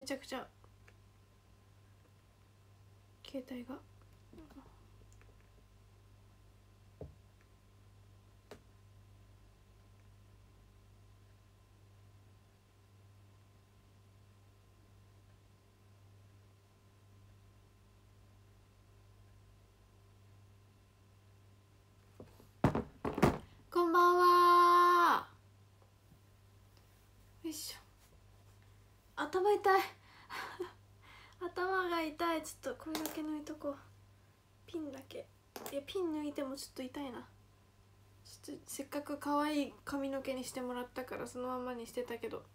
ちゃくちゃ携帯がこんばんは。よいしょ。頭痛い頭が痛い。ちょっとこれだけ抜いとこう。ピンだけ。いやピン抜いてもちょっと痛いな。ちょっとせっかく可愛い髪の毛にしてもらったからそのままにしてたけど。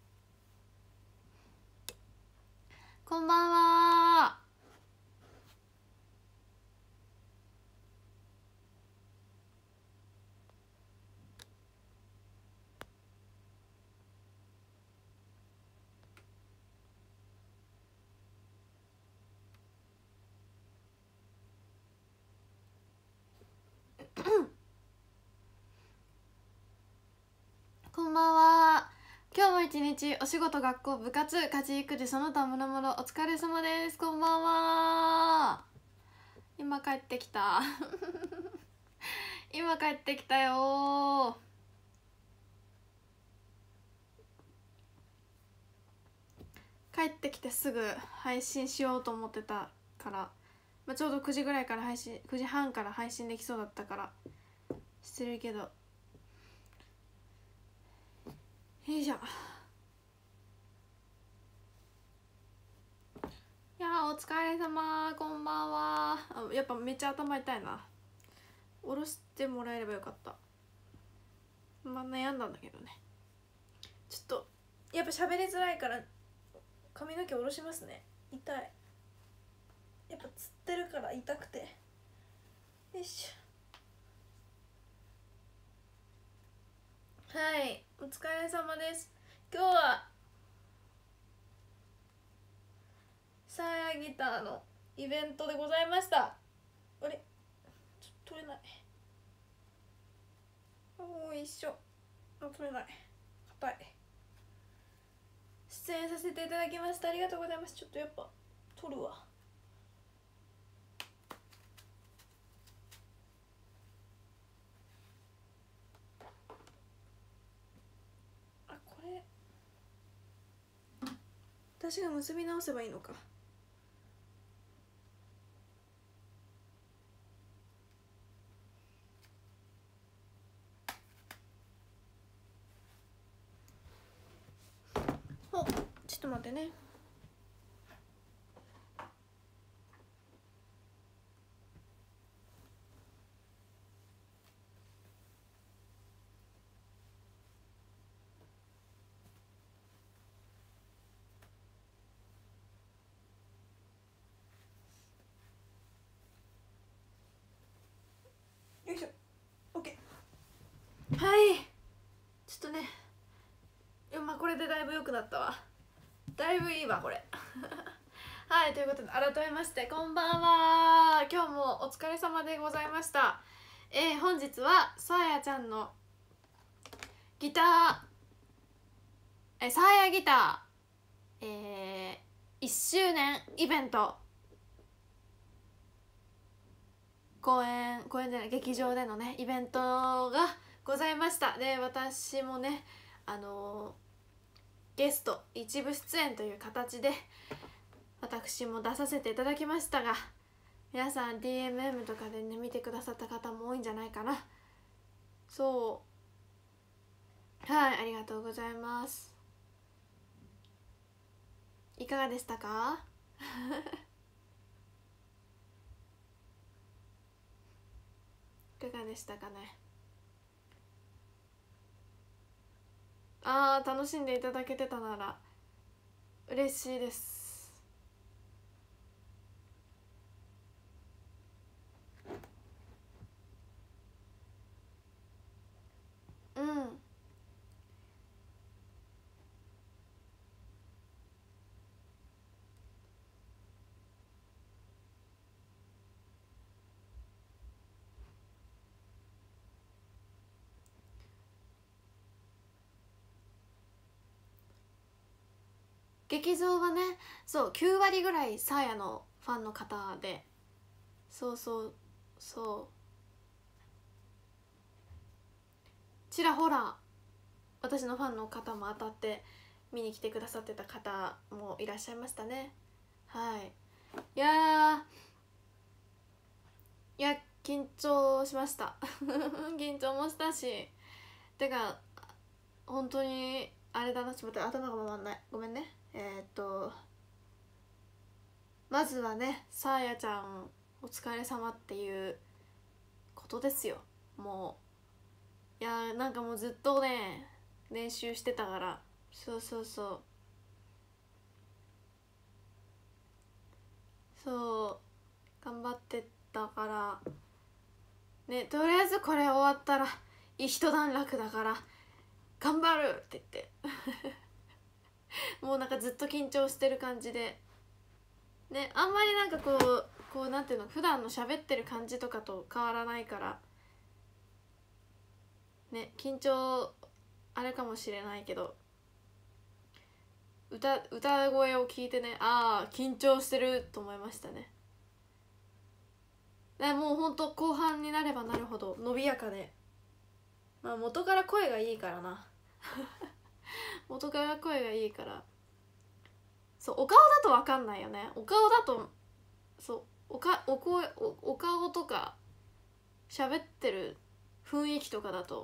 こんばんは。こんばんは。今日も一日お仕事学校部活家事育児その他もろもろお疲れ様です。こんばんは。今帰ってきた今帰ってきたよ。帰ってきてすぐ配信しようと思ってたから、まあ、ちょうど9時ぐらいから配信、9時半から配信できそうだったからしてるけど、よいしょ。いやーお疲れ様、こんばんは。やっぱめっちゃ頭痛いな。下ろしてもらえればよかった。まあ悩んだんだけどね。ちょっとやっぱ喋りづらいから髪の毛下ろしますね。痛い。やっぱつってるから痛くて。よいしょ。はい、お疲れ様です。今日はサーヤギターのイベントでございました。あれちょっと取れない。おいしょ。取れない。硬い。出演させていただきました。ありがとうございます。ちょっとやっぱ取るわ。あ、これ私が結び直せばいいのか。お、ちょっと待ってね。よいしょ。 OK。 はい、ちょっとね、まあこれでだいぶ良くなったわ。だいぶいいわこれはい、ということで改めましてこんばんは。今日もお疲れ様でございました。本日はさあやちゃんのギター、さあやギター、1周年イベント、公演じゃない、劇場でのねイベントがございました。で私もねゲスト一部出演という形で私も出させていただきましたが、皆さん DMM とかでね見てくださった方も多いんじゃないかな。そう、はい、ありがとうございます。いかがでしたかいかがでしたかね。あー、楽しんでいただけてたなら嬉しいです。うん、 劇場はね、そう9割ぐらいサーヤのファンの方で、そうそうそう、ちらほら私のファンの方も当たって見に来てくださってた方もいらっしゃいましたね。はい、いや緊張しました緊張もしたし、てか本当にあれだな、ちょっと待って、頭が回んない、ごめんね。まずはね、さあやちゃんお疲れ様っていうことですよ。もうなんかもうずっとね練習してたから、そうそうそうそう頑張ってたからね、とりあえずこれ終わったら一段落だから頑張るって言ってもうなんかずっと緊張してる感じでね、あんまりなんかこうなんていうの、普段の喋ってる感じとかと変わらないからね、緊張あれかもしれないけど、歌声を聞いてね、ああ緊張してると思いましたね。もうほんと後半になればなるほど伸びやかで、まあ元から声がいいからな元から声がいいから、そうお顔だと分かんないよね。お顔だとそうお顔とか喋ってる雰囲気とかだと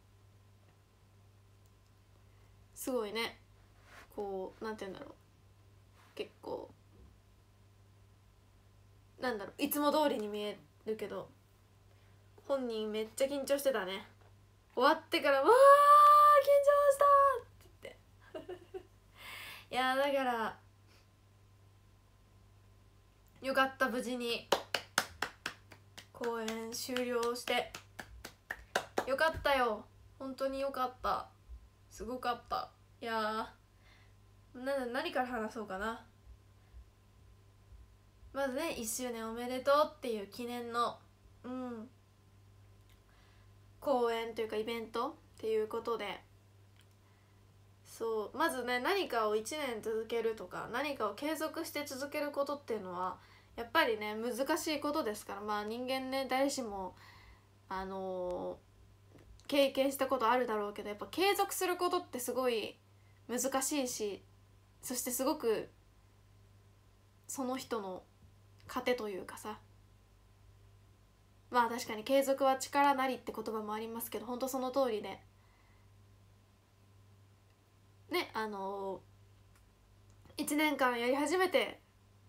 すごいね、こうなんて言うんだろう、結構なんだろう、いつも通りに見えるけど本人めっちゃ緊張してたね。終わってから「わー緊張した!」って言っていやだからよかった、無事に公演終了してよかったよ、本当によかった、すごかった。いや何から話そうかな。まずね、1周年おめでとうっていう記念の公演というかイベントっていうことで、そうまずね、何かを1年続けるとか何かを継続して続けることっていうのはやっぱりね難しいことですから、まあ人間ね誰しも経験したことあるだろうけど、やっぱ継続することってすごい難しいし、そしてすごくその人の糧というかさ、まあ確かに継続は力なりって言葉もありますけど、本当その通りでね、1年間やり始めて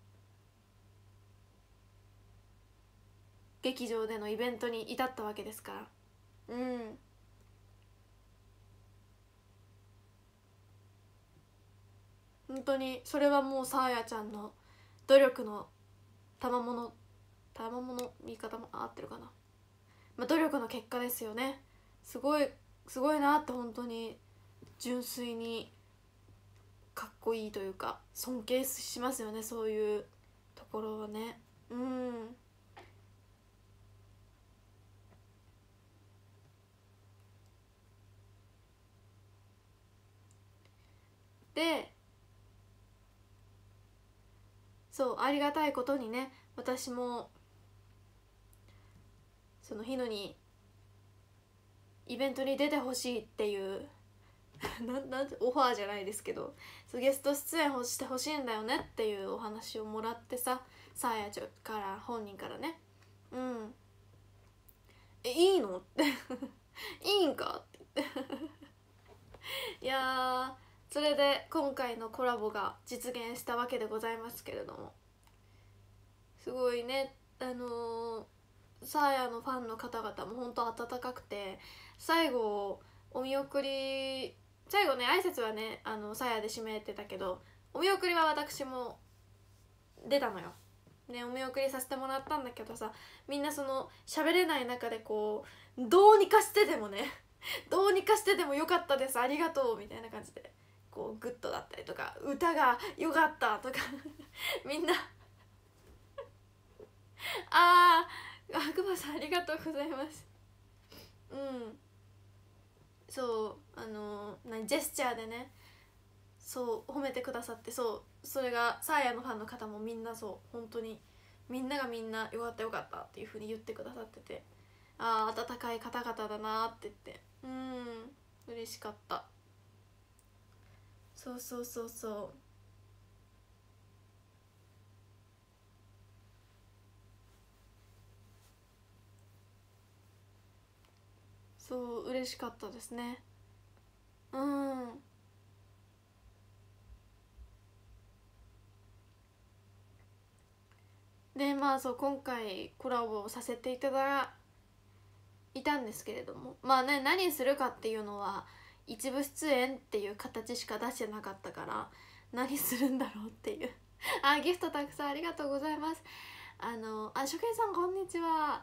劇場でのイベントに至ったわけですから、本当にそれはもうさあやちゃんの努力の賜物言い方も合ってるかな、まあ、努力の結果ですよね。すごいなって、本当に純粋にかっこいいというか尊敬しますよね、そういうところはね。でそうありがたいことにね、私もその日野にイベントに出てほしいっていうなんオファーじゃないですけど、ゲスト出演してほしいんだよねっていうお話をもらってさ、さあやちゃんから本人からね、いいのっていいんかって言っていやそれで今回のコラボが実現したわけでございますけれども、すごいねサーヤのファンの方々も本当温かくて、最後お見送り、最後ね挨拶はねサーヤで締めてたけど、お見送りは私も出たのよね、お見送りさせてもらったんだけどさ、みんなその喋れない中でこうどうにかしてでもねどうにかしてでもよかったですありがとうみたいな感じでこうグッドだったりとか、歌がよかったとかみんなくまさんありがとうございます。そうジェスチャーでね、 そう褒めてくださって、それがサーヤのファンの方もみんな本当にみんながみんなよかったよかったっていう風に言ってくださってて、ああ温かい方々だなって言って、嬉しかった。そうそうそうそう。そう嬉しかったですね。でまあ今回コラボをさせていただいたんですけれども、まあね何するかっていうのは一部出演っていう形しか出してなかったから、何するんだろうっていうギフトたくさんありがとうございます。初見さんこんにちは。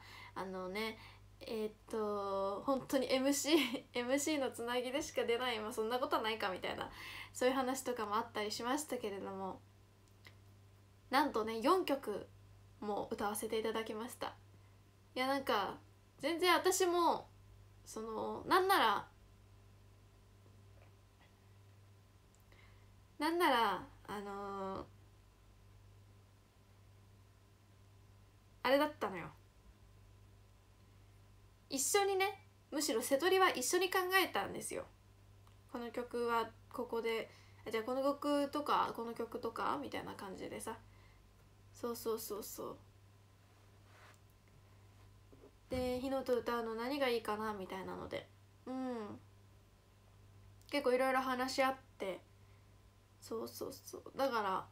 本当に MC のつなぎでしか出ない、そんなことはないかみたいな、そういう話とかもあったりしましたけれども、なんとね4曲も歌わせていただきました。いやなんか全然私もなんならあれだったのよ、一緒にね、むしろ瀬戸りは一緒に考えたんですよ。この曲はここで、じゃあこの曲とかこの曲とかみたいな感じでさ、そうそうそうそう。で火のと歌うの何がいいかなみたいなので、結構いろいろ話し合って、そうそうそう、だから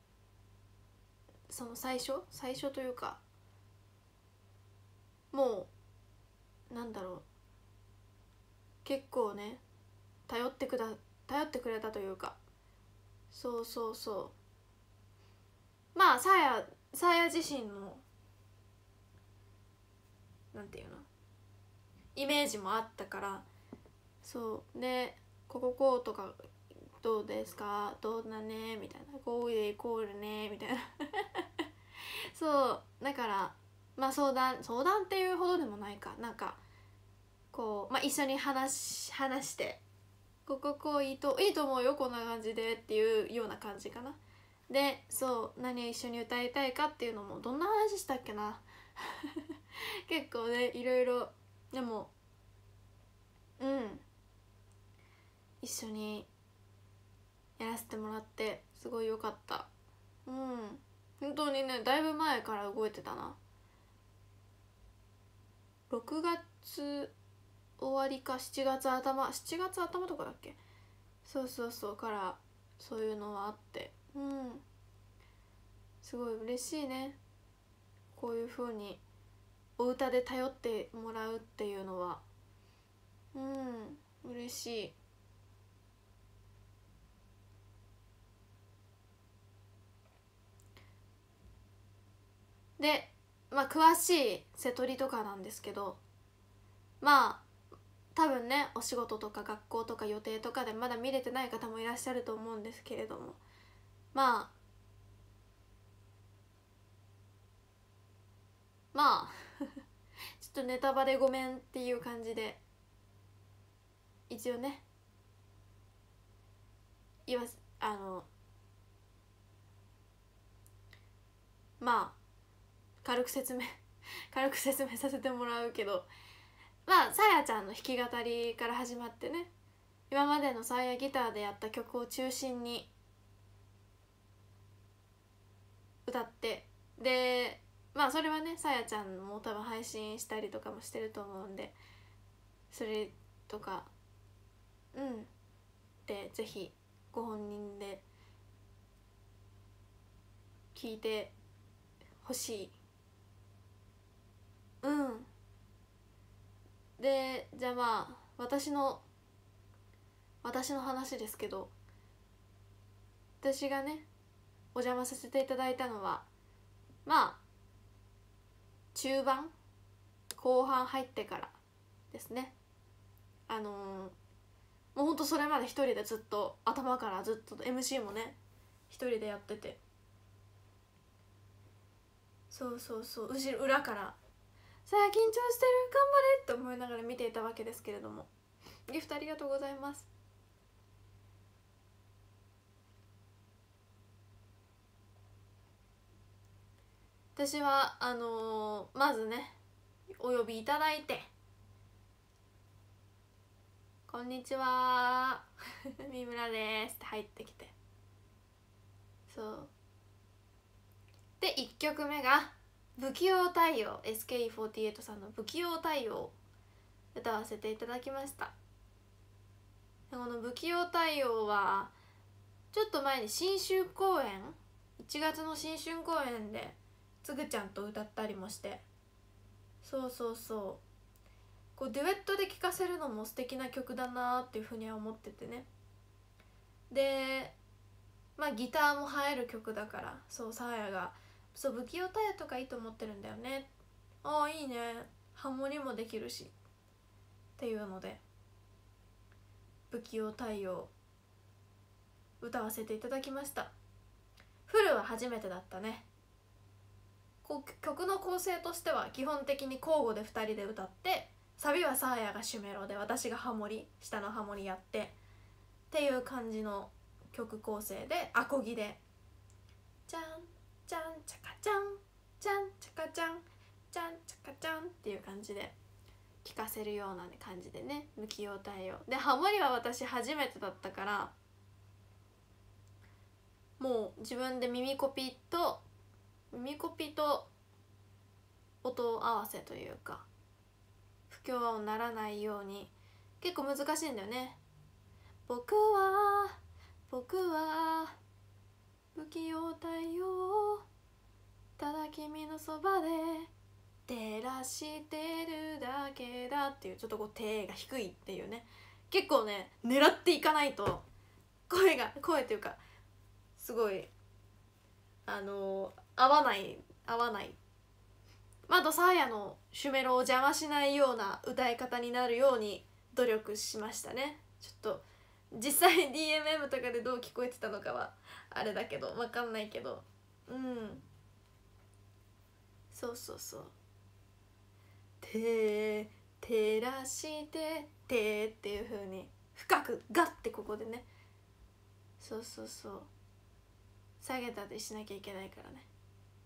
その最初というか、もうなんだろう、結構ね頼ってくれたというか、そうそうそう、まあさや自身のなんていうのイメージもあったから、そうでこうとかどうですかどうだねみたいな、こうでこうでねみたいなそうだからまあ相談っていうほどでもないかなんかこう、一緒に話して、こういいと思うよこんな感じでっていうような感じかな。で何一緒に歌いたいかっていうのもどんな話したっけな結構ねいろいろ、でも一緒にやらせてもらってすごい良かった。本当にねだいぶ前から動いてたな。6月終わりか7月頭とかだっけ。そうそうそうからそういうのはあって、すごい嬉しいね、こういう風にお歌で頼ってもらうっていうのは。嬉しい。で詳しい瀬戸りとかなんですけど、多分ねお仕事とか学校とか予定とかでまだ見れてない方もいらっしゃると思うんですけれども、まあちょっとネタバレごめんっていう感じで一応ね言わす軽く説明させてもらうけど、さやちゃんの弾き語りから始まってね、今までのさやギターでやった曲を中心に歌って、でそれはねさやちゃんも多分配信したりとかもしてると思うんで、それとかでぜひご本人で聞いてほしい。でじゃあ私の話ですけど、私がねお邪魔させていただいたのは中盤後半入ってからですね。もうほんとそれまで一人でずっと頭からずっと MC もね一人でやってて、そうそうそう裏からさあ緊張してる頑張れって思いながら見ていたわけですけれども、ギフトありがとうございます。 私はまずねお呼びいただいて「こんにちは三村です」って入ってきて、そうで1曲目が「不器用太陽」SKE48 さんの「不器用太陽」を歌わせていただきました。この「不器用太陽」はちょっと前に新春公演、1月の新春公演でつぐちゃんと歌ったりもして、そうそうそう、こうデュエットで聴かせるのも素敵な曲だなっていうふうには思っててね。でまあギターも入る曲だから、そうサーヤが「そう不器用太陽とかいいと思ってるんだよね」「ああいいね、ハモリもできるし」っていうので「不器用太陽」歌わせていただきました。フルは初めてだったね。曲の構成としては基本的に交互で2人で歌って、サビはサーヤが主メロで私がハモリ、下のハモリやってっていう感じの曲構成で、アコギで「じゃんじゃんちゃかちゃんじゃんちゃかちゃんじゃんちゃかちゃん」っていう感じで聴かせるような感じでね、不器用太陽で、ハモリは私初めてだったから、もう自分で耳コピと音合わせというか不協和音ならないように結構難しいんだよね。僕は不器用太陽、ただ君のそばで照らしてるだけだっていう、ちょっとこう手が低いっていうね、結構ね狙っていかないと声っていうかすごい合わないあとサーヤの主メロを邪魔しないような歌い方になるように努力しましたね。ちょっと実際 DMM とかでどう聞こえてたのかはあれだけど分かんないけど、そうそうそう、照らしててっていう風に深くガッてここでね、そうそうそう、下げたりしなきゃいけないからね。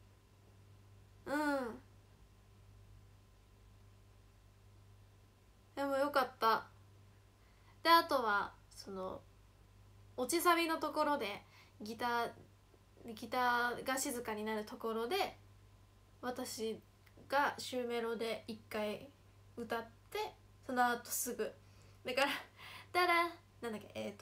でもよかった。であとはその落ちサビのところでギターが静かになるところで私が主メロで一回歌って、その後すぐだからだらなんだっけ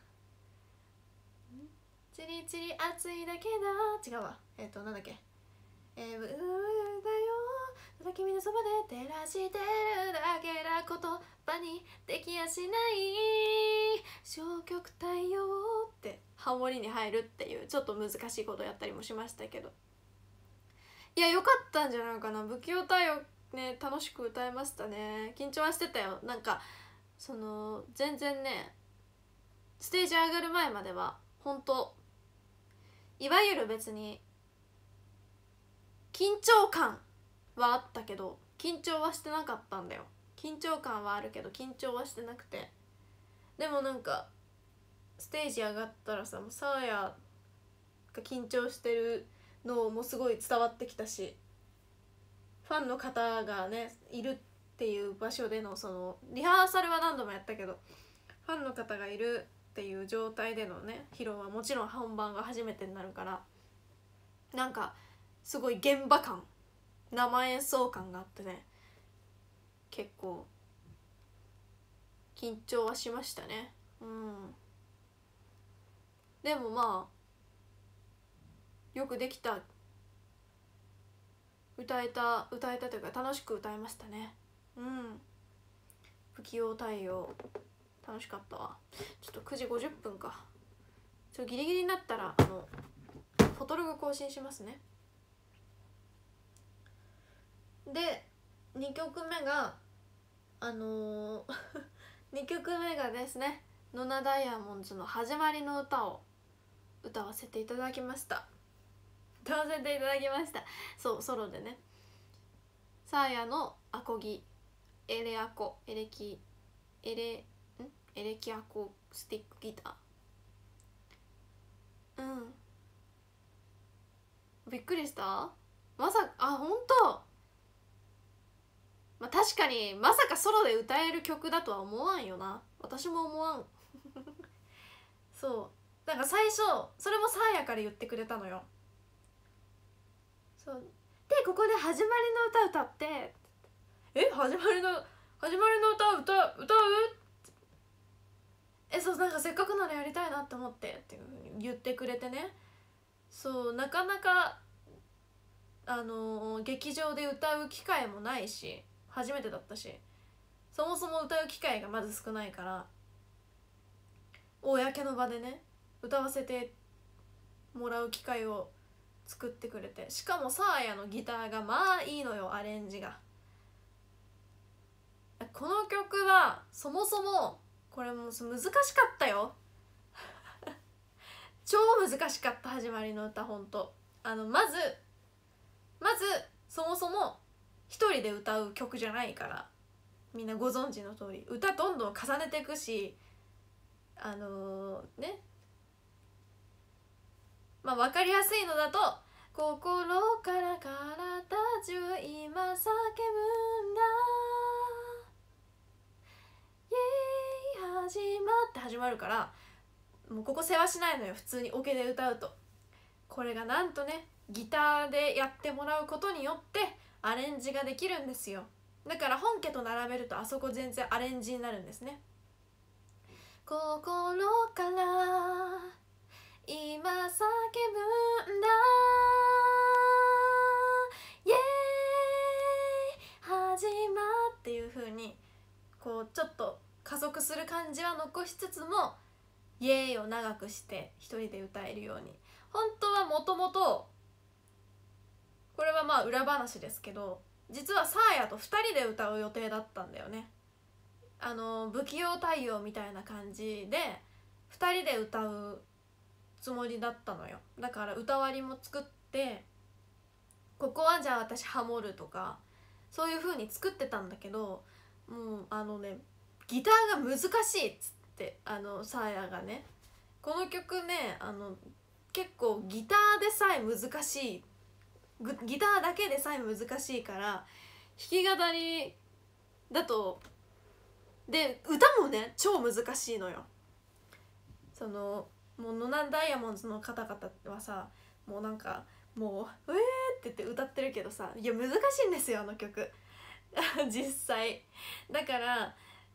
チリチリ暑いだけだ、違うわ、なんだっけだよ、ただ君のそばで照らしてるだけだ、言葉にできやしない消極太陽ってハモリに入るっていうちょっと難しいことやったりもしましたけど、いやよかったんじゃないかな。不器用太陽ね、楽しく歌えましたね。緊張はしてたよ。なんかその全然ね、ステージ上がる前までは本当いわゆる別に緊張感はあったけど緊張はしてなかったんだよ。緊張感はあるけど緊張はしてなくて、でもなんかステージ上がったらさ、もうサーヤが緊張してるのもすごい伝わってきたし、ファンの方がねいるっていう場所でのそのリハーサルは何度もやったけど、ファンの方がいるっていう状態でのね披露はもちろん本番が初めてになるから、なんかすごい現場感、生演奏感があってね、結構緊張はしましたね。でもまあよくできた、歌えたというか楽しく歌いましたね。不器用太陽楽しかったわ。ちょっと9時50分か、ギリギリになったらフォトログ更新しますね。で2曲目が2曲目がですね、ノナダイヤモンズの始まりの歌を歌わせていただきました。そうソロでね、サーヤのアコギ、エレキアコスティックギター、びっくりした。 本当。まあ確かにまさかソロで歌える曲だとは思わんよな。私も思わんそうだから最初それもサーヤから言ってくれたのよ。そうでここで始まりの歌歌って始まりの歌うそうなんかせっかくならやりたいなって思ってっていうふうに言ってくれてね。そうなかなか劇場で歌う機会もないし初めてだったし、そもそも歌う機会がまず少ないから、公の場でね歌わせてもらう機会を作ってくれて、しかもサーヤのギターがまあいいのよ、アレンジが。この曲はそもそもこれも難しかったよ超難しかった。始まりの歌ほんとまずそもそも一人で歌う曲じゃないから、みんなご存知の通り歌どんどん重ねていくし、ね、まあ分かりやすいのだと「心から体中今叫ぶんだ」「イエーイ始ま」って始まるから、もうここ世話しないのよ、普通にオケで歌うと。これがなんとねギターでやってもらうことによってアレンジができるんですよ。だから本家と並べるとあそこ全然アレンジになるんですね。心から今叫ぶんだイエーイ始まっていう風にこうちょっと加速する感じは残しつつもイエーイを長くして一人で歌えるように。本当はもともとこれはまあ裏話ですけど、実はサーヤと2人で歌う予定だったんだよね。不器用対応みたいな感じで2人で歌うつもりだったのよ。だから歌割りも作って、ここはじゃあ私ハモるとかそういう風に作ってたんだけど、もうギターが難しいっつってサーヤがね、この曲ね結構ギターでさえ難しい、ギターだけでさえ難しいから、弾き語りだとで歌もね超難しいのよ。もうノナ・ダイヤモンドの方々はさ、もうなんかもうって言って歌ってるけどさ、いや難しいんですよあの曲実際。だから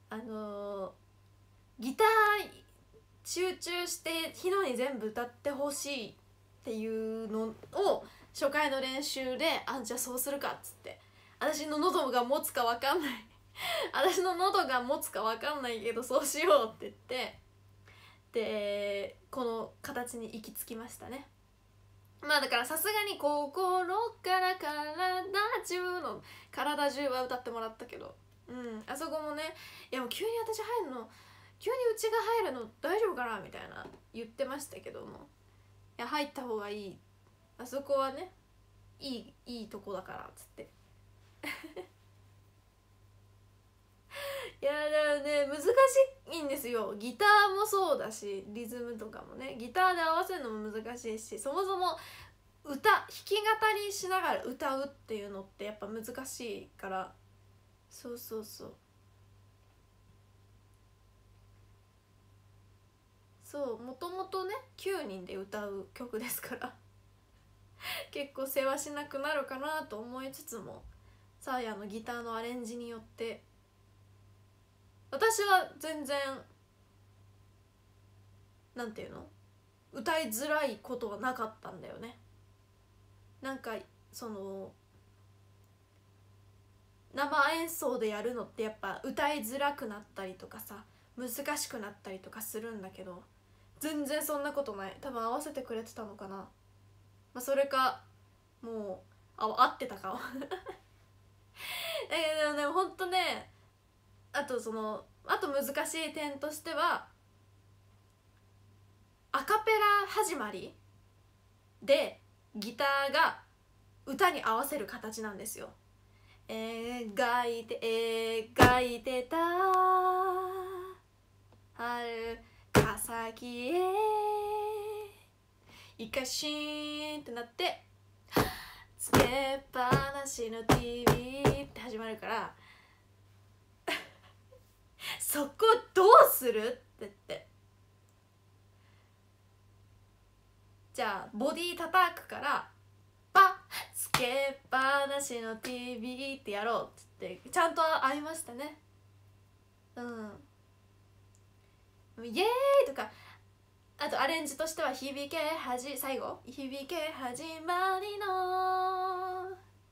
ギター集中してヒノに全部歌ってほしいっていうのを初回の練習でじゃあそうするかっつって、私の喉が持つか分かんない私の喉が持つか分かんないけどそうしようって言って、でこの形に行き着きましたね。まあだからさすがに心から体中は歌ってもらったけど、あそこもね、いやもう急にうちが入るの大丈夫かなみたいな言ってましたけども、いや入った方がいい、あそこはねいいとこだからっつっていやだからね難しいんですよ。ギターもそうだしリズムとかもねギターで合わせるのも難しいし、そもそも弾き語りしながら歌うっていうのってやっぱ難しいから、そうもともとね9人で歌う曲ですから結構世話しなくなるかなと思いつつも、サーヤのギターのアレンジによって私は全然なんていうの歌いづらいことはなかったんだよね。なんか生演奏でやるのってやっぱ歌いづらくなったりとかさ難しくなったりとかするんだけど、全然そんなことない。多分合わせてくれてたのかな、まあ、それかもう合ってたかでもねほんとね、あと難しい点としてはアカペラ始まりでギターが歌に合わせる形なんですよ。描いてた春か先へイカシーンってなってつけっぱなしの TV って始まるからそこどうするって言って、じゃあボディ叩くからパつけっぱなしの TV ってやろうって言ってちゃんと会いましたね。イエーイとか、あとアレンジとしては最後響け始まりの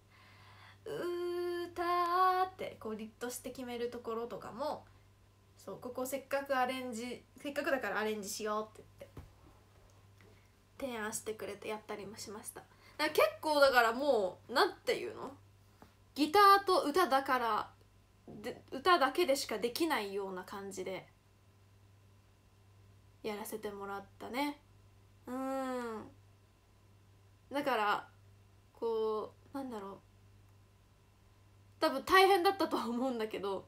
歌ってこうリットして決めるところとかも、そうここせっかくだからアレンジしようって言って提案してくれてやったりもしました。だから結構だからもうなんていうの、ギターと歌だけでしかできないような感じでやらせてもらったね。だからこうなんだろう、多分大変だったとは思うんだけど、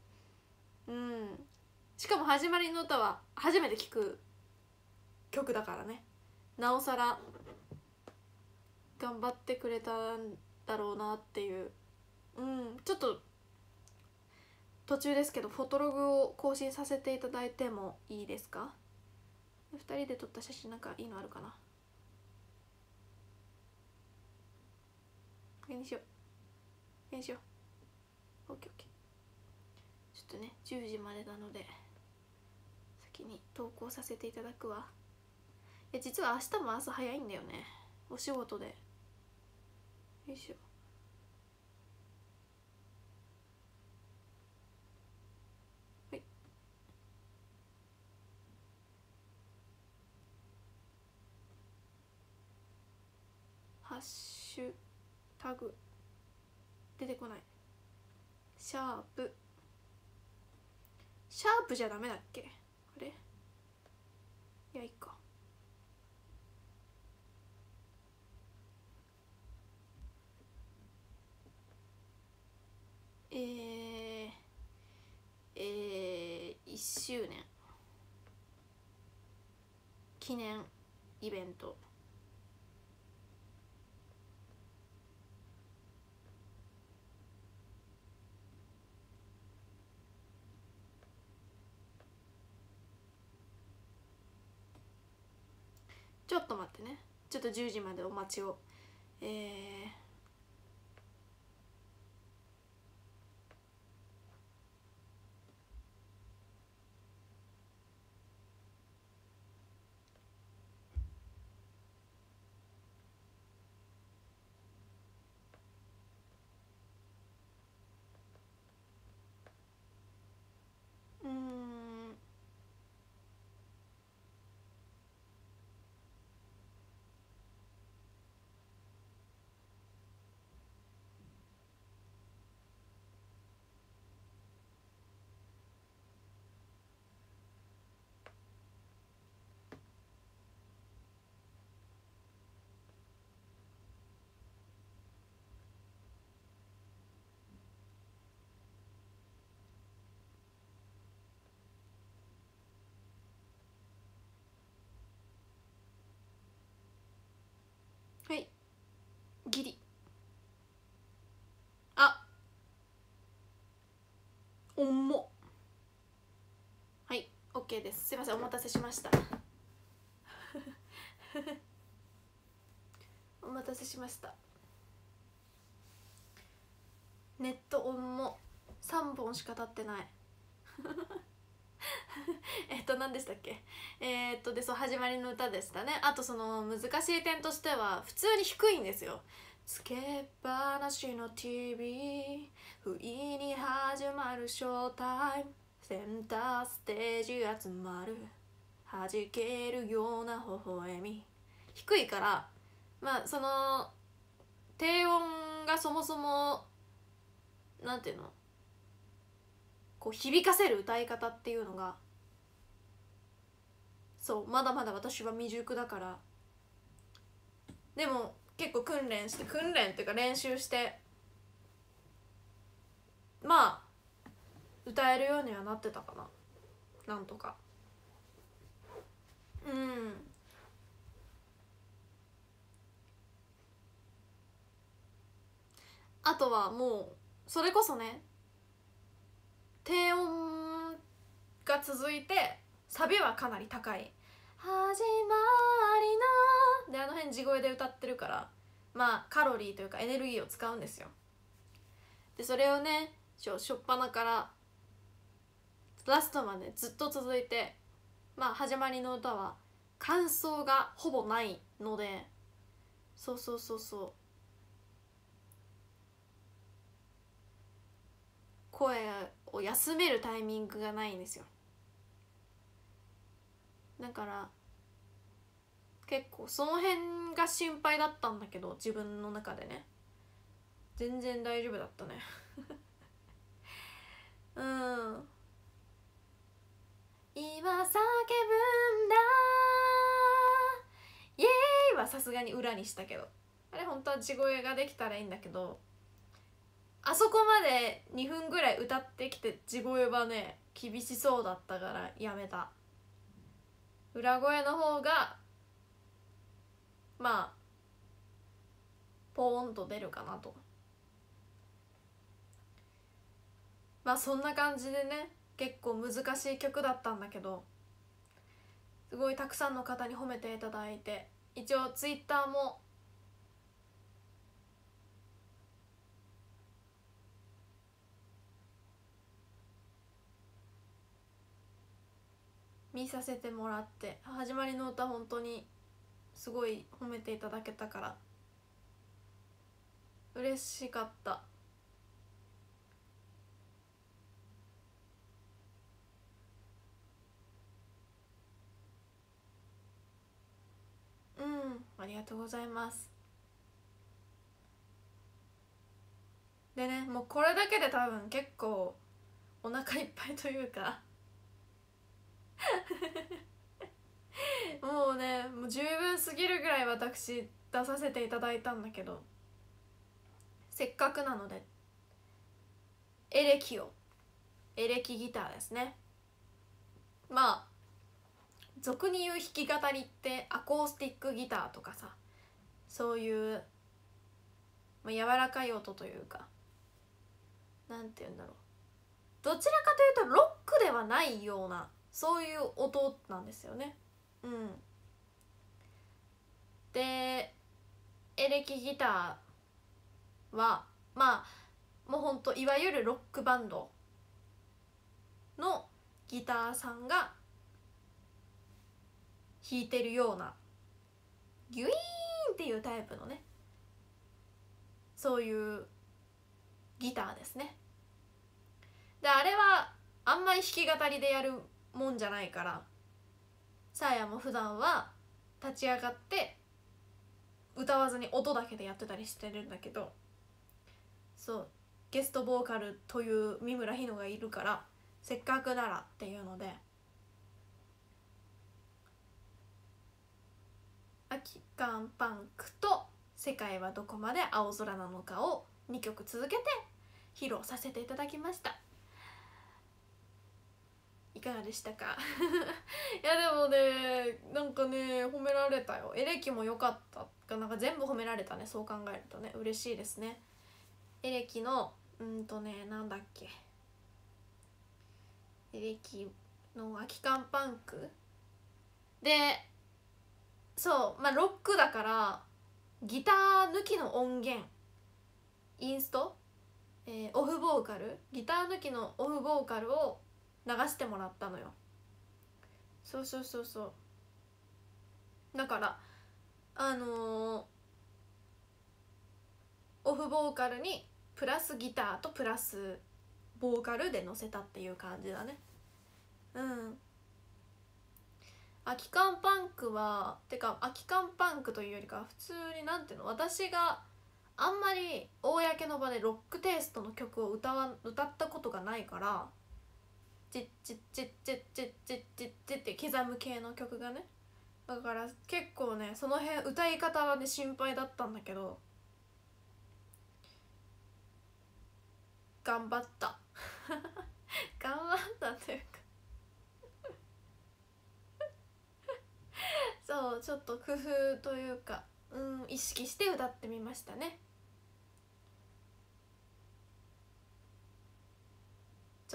しかも始まりの歌は初めて聴く曲だからね、なおさら頑張ってくれたんだろうなっていう。ちょっと途中ですけどフォトログを更新させていただいてもいいですか？2人で撮った写真なんかいいのあるかな？これにしよう。オッケーオッケー。ちょっとね10時までなので先に投稿させていただくわ。実は明日も朝早いんだよね、お仕事で。よいしょ。はい。ハッシュタグ出てこない。シャープじゃダメだっけ？あれ？いや、いいか。1周年記念イベント。ちょっと待ってね、ちょっと10時までお待ちを。はい、ギリ。重っ。はい、OK です。すいません、お待たせしましたお待たせしました。ネットオンも3本しか経ってない何でしたっけ？で、そう、始まりの歌でしたね。あとその難しい点としては普通に低いんですよ。つけっぱなしの TV、 不意に始まるショータイム、センターステージ集まる、弾けるような微笑み。低いから、まあその低音がそもそもなんていうの、こう響かせる歌い方っていうのが、そうまだまだ私は未熟だから。でも結構訓練っていうか練習してまあ歌えるようにはなってたかな、なんとか。 あとはもうそれこそね低音が続いてサビはかなり高い「始まりの」であの辺地声で歌ってるからまあカロリーというかエネルギーを使うんですよ。でそれをねしょっぱなからラストまでずっと続いてまあ始まりの歌は感想がほぼないのでそう声を休めるタイミングがないんですよ。だから結構その辺が心配だったんだけど自分の中でね全然大丈夫だったねうん今叫ぶんだイエーイはさすがに裏にしたけどあれ本当は地声ができたらいいんだけどあそこまで2分ぐらい歌ってきて地声はね厳しそうだったからやめた。裏声の方がまあポーンと出るかなと。まあそんな感じでね結構難しい曲だったんだけどすごいたくさんの方に褒めていただいて一応ツイッターも見させてもらって始まりの歌本当にすごい褒めていただけたから嬉しかった。ありがとうございます。でねもうこれだけで多分結構お腹いっぱいというかもうねもう十分すぎるぐらい私出させていただいたんだけどせっかくなのでエレキギターですね。まあ俗に言う弾き語りってアコースティックギターとかさそういう、まあ、柔らかい音というかなんて言うんだろうどちらかというとロックではないようなそういう音なんですよね。でエレキギターはまあもうほんといわゆるロックバンドのギターさんが弾いてるようなギュイーンっていうタイプのねそういうギターですね。であれはあんまり弾き語りでやるもんじゃないからさあやも普段は立ち上がって歌わずに音だけでやってたりしてるんだけどそうゲストボーカルという三村ひのがいるからせっかくならっていうので空き缶パンクと世界はどこまで青空なのかを2曲続けて披露させていただきました。いかがでしたかいやでもねなんかね褒められたよ。エレキも良かったかなんか全部褒められたね。そう考えるとね嬉しいですね。エレキのなんだっけエレキの空き缶パンクでそうまあロックだからギター抜きの音源インスト、オフボーカルギター抜きのオフボーカルを流してもらったのよ。そうだからオフボーカルにプラスギターとプラスボーカルで乗せたっていう感じだね。空き缶パンクはてか空き缶パンクというよりか普通になんていうの私があんまり公の場でロックテイストの曲を歌ったことがないからチッチッチッチッチッチッチッチッって刻む系の曲がねだから結構ねその辺歌い方はね心配だったんだけど頑張った頑張ったというかそうちょっと工夫というか意識して歌ってみましたね。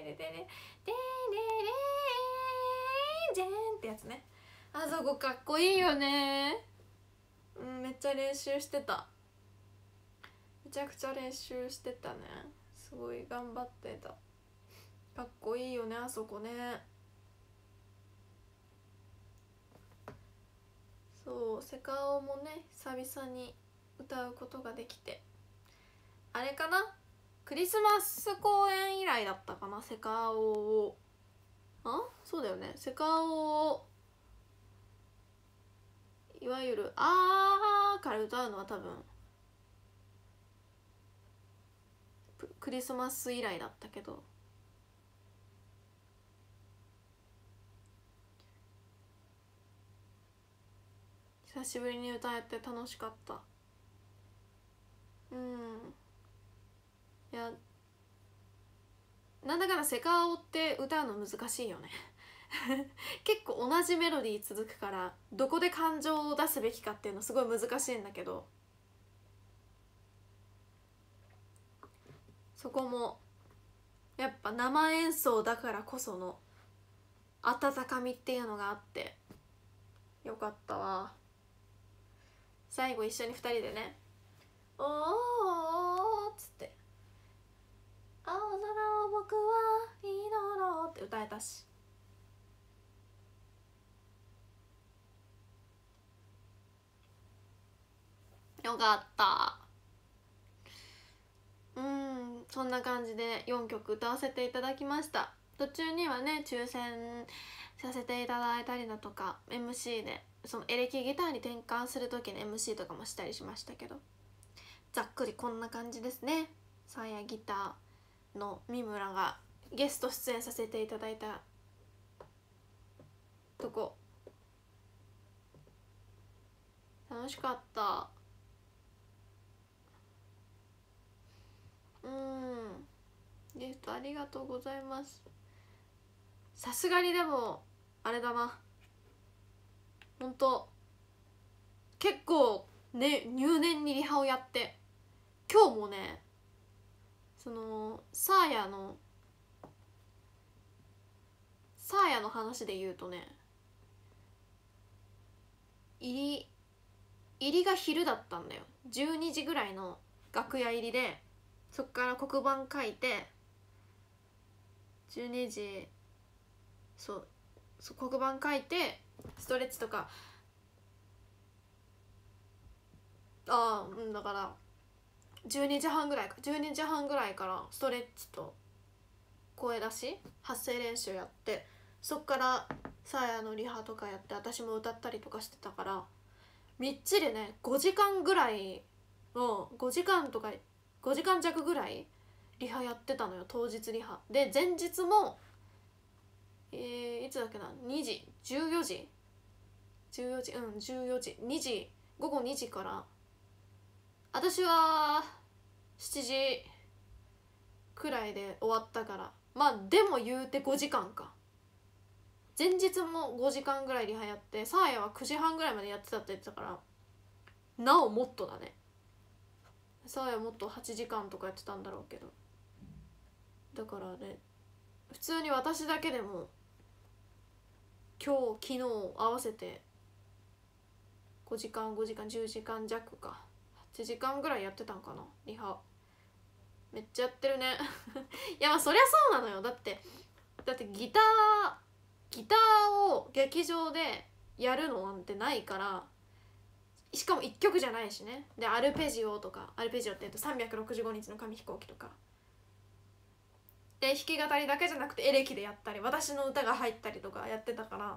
れでれじゃんってやつね。あそこかっこいいよね。うん、めっちゃ練習してた。めちゃくちゃ練習してたね。すごい頑張ってた。かっこいいよねあそこね。そうセカオもね久々に歌うことができて、あれかな、クリスマス公演以来だったかな、セカオを。そうだよね、セカオをいわゆる「あー」から歌うのは多分クリスマス以来だったけど、久しぶりに歌えて楽しかった。うん、いやなんだかんだセカオって歌うの難しいよね結構同じメロディー続くからどこで感情を出すべきかっていうのすごい難しいんだけど、そこもやっぱ生演奏だからこその温かみっていうのがあってよかったわ。最後一緒に2人でね「おーおー」っつって「青空を僕は祈ろう」ってし。よかった。そんな感じで4曲歌わせていただきました。途中にはね抽選させていただいたりだとか MC でそのエレキギターに転換する時の MC とかもしたりしましたけど、ざっくりこんな感じですね。サーヤギターの三村がゲスト出演させていただいたとこ、楽しかった。ゲストありがとうございます。さすがにでもあれだな、ほんと結構ね入念にリハをやって、今日もねそのサーヤの話で言うとね、入りが昼だったんだよ。12時ぐらいの楽屋入りで、そっから黒板書いて12時そう黒板書いてストレッチとかだから12時半ぐらいからストレッチと声出し発声練習やって、そっからサーヤのリハとかやって、私も歌ったりとかしてたから、みっちりね5時間ぐらいの5時間弱ぐらいリハやってたのよ。当日リハで、前日もいつだっけな、2時14時2時午後2時から、私は7時くらいで終わったから、まあでも言うて5時間か。前日も5時間ぐらいリハやって、サーヤは9時半ぐらいまでやってたって言ってたから、なおもっとだね。サーヤもっと8時間とかやってたんだろうけど、だからね普通に私だけでも今日昨日合わせて5時間10時間弱か8時間ぐらいやってたんかなリハ。めっちゃやってるねいやまあそりゃそうなのよ。だってギターを劇場でやるのなんてないから、しかも1曲じゃないしね。でアルペジオって言うと365日の紙飛行機とかで、弾き語りだけじゃなくてエレキでやったり、私の歌が入ったりとかやってたから、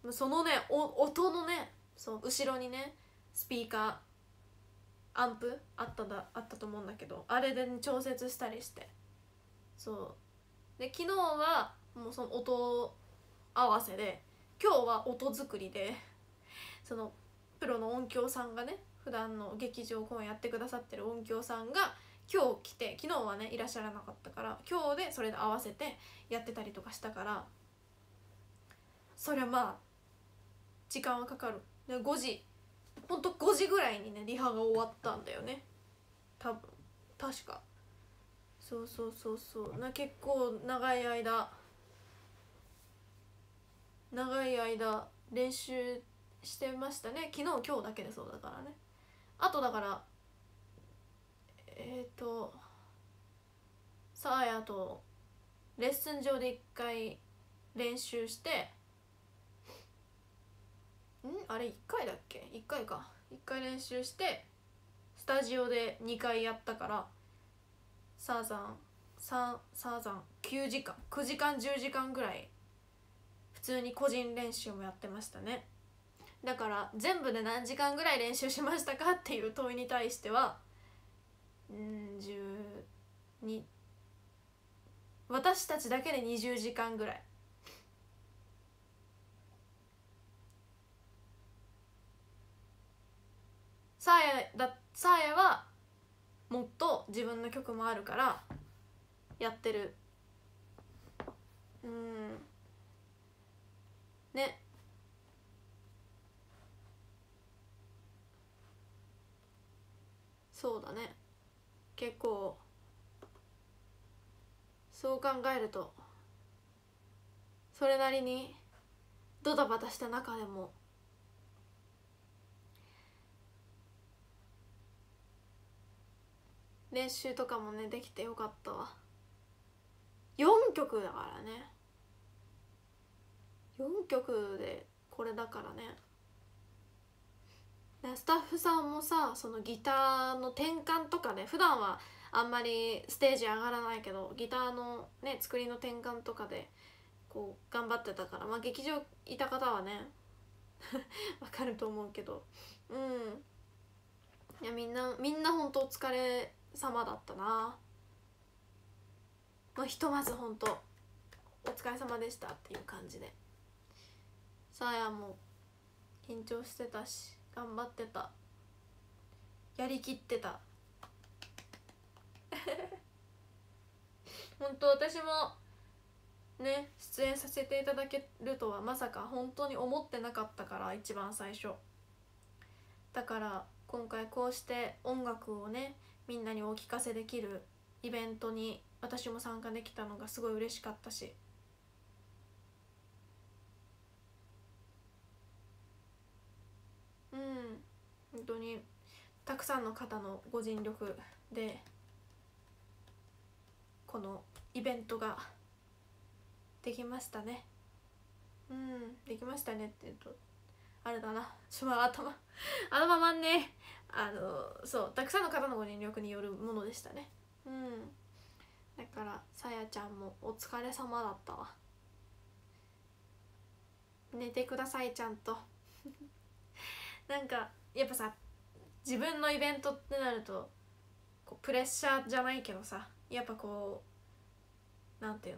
そのね音のね、そう後ろにねスピーカーアンプあったと思うんだけど、あれで、ね、調節したりして、そうで昨日はもうその音合わせで、今日は音作りで、そのプロの音響さんがね、普段の劇場公演やってくださってる音響さんが今日来て、昨日はねいらっしゃらなかったから、今日でそれで合わせてやってたりとかしたから、そりゃまあ時間はかかる。でほんと5時ぐらいにねリハが終わったんだよね、多分確か。そう結構長い間練習してましたね。昨日今日だけでそうだからね。あとだからサーヤとレッスン上で1回練習して、あれ1回だっけ、1回か、1回練習してスタジオで2回やったから、サーザン9時間10時間ぐらい普通に個人練習もやってましたね。だから全部で何時間ぐらい練習しましたかっていう問いに対しては12、私たちだけで20時間ぐらい。サーヤはもっと自分の曲もあるからやってる。ね、そうだね。結構そう考えるとそれなりにドタバタした中でも練習とかもねできてよかったわ。4曲だからね。 4曲でこれだからね。スタッフさんもさ、そのギターの転換とかね、普段はあんまりステージ上がらないけどギターのね作りの転換とかでこう頑張ってたから、まあ劇場いた方はねわかると思うけど、うん、いやみんな本当お疲れ様だったな。まあひとまず本当お疲れ様でしたっていう感じで、さあやも緊張してたし頑張ってた、やりきってた本当私もね出演させていただけるとはまさか本当に思ってなかったから、一番最初だから今回こうして音楽をねみんなにお聴かせできるイベントに私も参加できたのがすごい嬉しかったし、うん、本当にたくさんの方のご尽力でこのイベントができましたね。うん、できましたねって言うとあれだな、頭まんね。そうたくさんの方のご尽力によるものでしたね。うん、だからさやちゃんもお疲れ様だったわ。寝てくださいちゃんとなんかやっぱさ、自分のイベントってなるとこうプレッシャーじゃないけどさ、やっぱこうなんていうの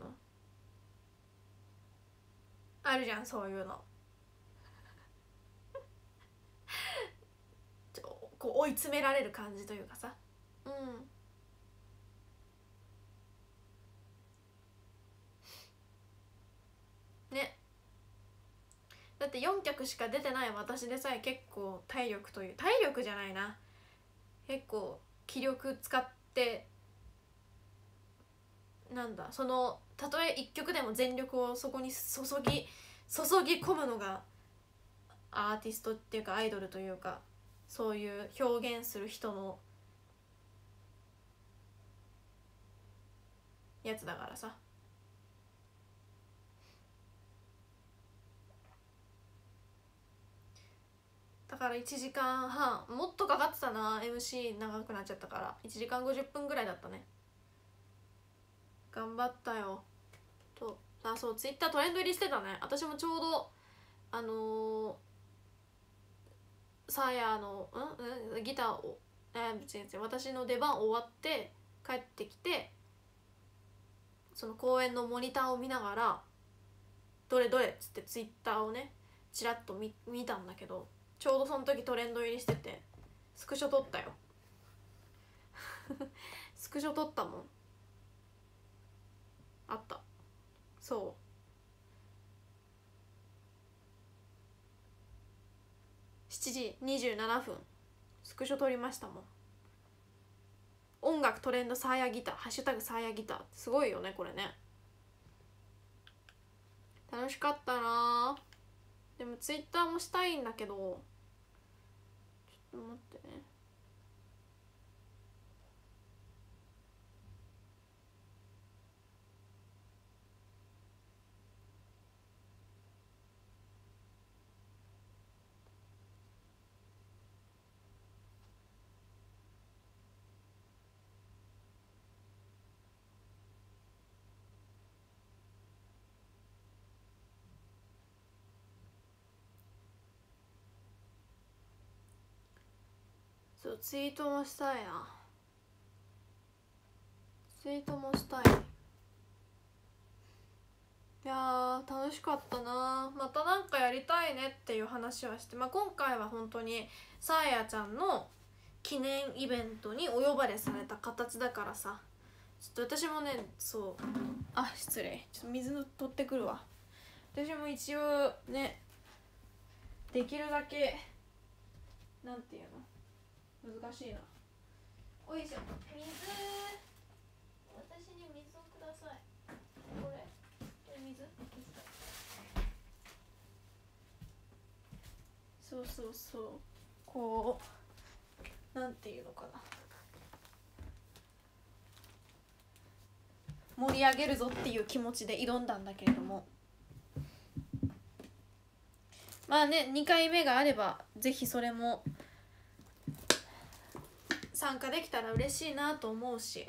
あるじゃん、そういうのこう追い詰められる感じというかさ、うんね。だって4曲しか出てない私でさえ結構体力じゃないな、結構気力使って、なんだそのたとえ1曲でも全力をそこに注ぎ込むのがアーティストっていうかアイドルというか、そういう表現する人のやつだからさ。だから1時間半もっとかかってたな、 MC 長くなっちゃったから1時間50分ぐらいだったね。頑張ったよと。そうツイッタートレンド入りしてたね。私もちょうどサーヤのギターを違う私の出番終わって帰ってきて、その公演のモニターを見ながらどれどれっつってツイッターをねちらっと見たんだけど、ちょうどその時トレンド入りしててスクショ撮ったよスクショ撮ったもん。あった。そう7時27分スクショ撮りましたもん。音楽トレンドサーヤギター、ハッシュタグサーヤギター、すごいよねこれね。楽しかったな。でもツイッターもしたいんだけど、ちょっと待ってね。そうツイートもしたいな。ツイートもしたい。いや楽しかったな。またなんかやりたいねっていう話はして、今回は本当にさあやちゃんの記念イベントにお呼ばれされた形だからさ、ちょっと私もね、失礼、ちょっと水の取ってくるわ。私も一応ねできるだけなんていうの難しいな。おいしょ、私に水をください。これ水そうこうなんていうのかな、盛り上げるぞっていう気持ちで挑んだんだけれども、 まあね2回目があればぜひそれも参加できたら嬉しいなと思うし、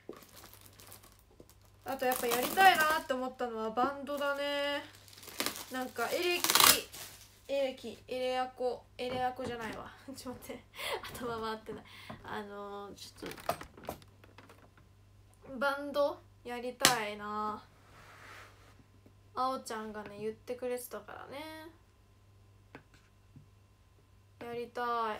あとやっぱやりたいなって思ったのはバンドだね。なんかエレアコじゃないわちょっと待って頭回ってない。ちょっとバンドやりたいな。あおちゃんがね言ってくれてたからね、やりたい。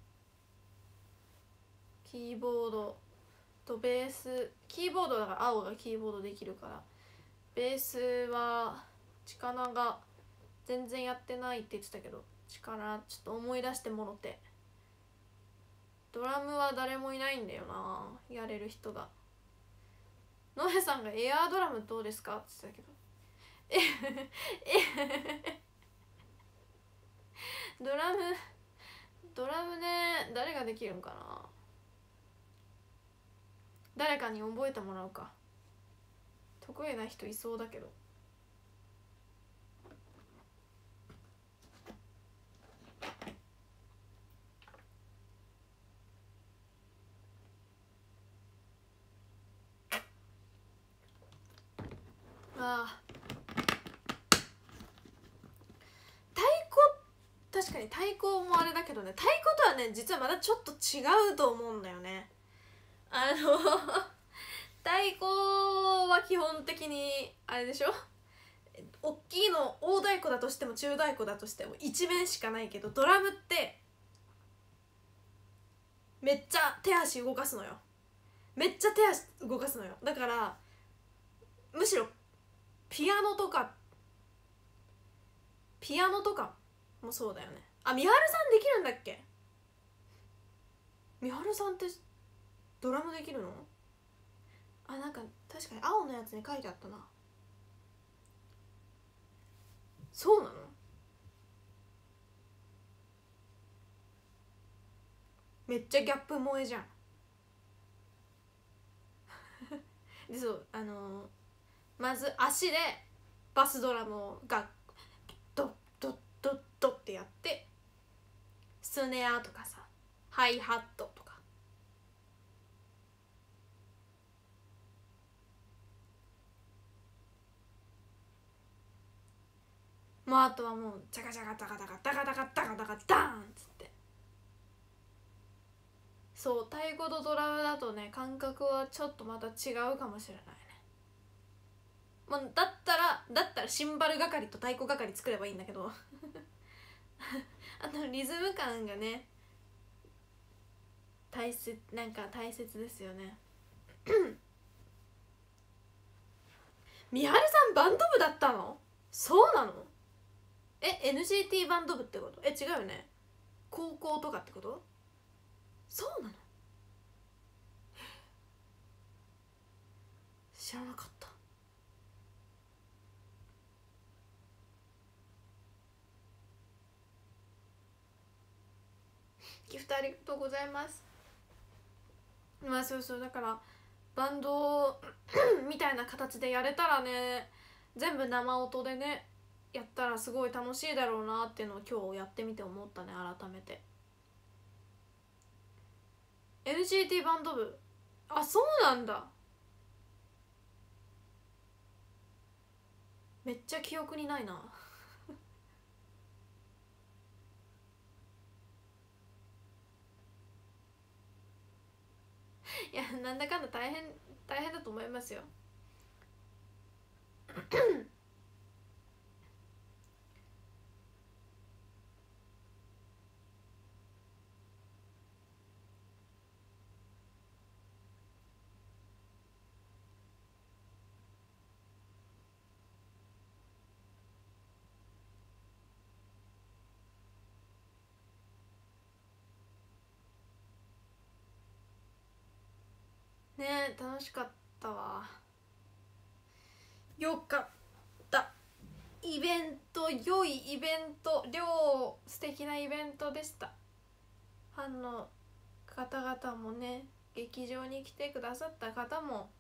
キーボードとベース、キーボードだから青がキーボードできるから、ベースは力が全然やってないって言ってたけど、力ちょっと思い出してもろて。ドラムは誰もいないんだよな、やれる人が。ノエさんがエアードラムどうですかって言ってたけどドラムね、誰ができるんかな。誰かに覚えてもらうか。得意な人いそうだけど。ああ、確かに太鼓もあれだけどね、太鼓とはね実はまだちょっと違うと思うんだよね。太鼓は基本的にあれでしょ、大きいの大太鼓だとしても中太鼓だとしても一面しかないけど、ドラムってめっちゃ手足動かすのよ。めっちゃ手足動かすのよ。だからむしろピアノとかもそうだよね。あ、みはるさんできるんだっけ。みはるさんってドラムできるの？あ、なんか確かに青のやつに書いてあったな。そうなの？めっちゃギャップ萌えじゃんで、そうまず足でバスドラムがドッドッドッドッってやって、スネアとかさ、ハイハットとか、もうあとはもうチャカチャカタカタカタカタカタカタカダーンっつって。そう、太鼓とドラムだとね感覚はちょっとまた違うかもしれないね。もうだったらシンバル係と太鼓係作ればいいんだけどリズム感がね大切ですよねみはるさんバンド部だったの？そうなの？NCT バンド部ってこと？違うよね、高校とかってこと？そうなの？知らなかった。ギフトありがとうございます。まあそうだからバンドみたいな形でやれたらね、全部生音でねやったらすごい楽しいだろうなっていうのを今日やってみて思ったね、改めて。 NCT バンド部、あ、そうなんだ。めっちゃ記憶にないいや、なんだかんだ大変だと思いますよね。楽しかったわ。よかった。イベント、良いイベント、素敵なイベントでした。ファンの方々もね、劇場に来てくださった方も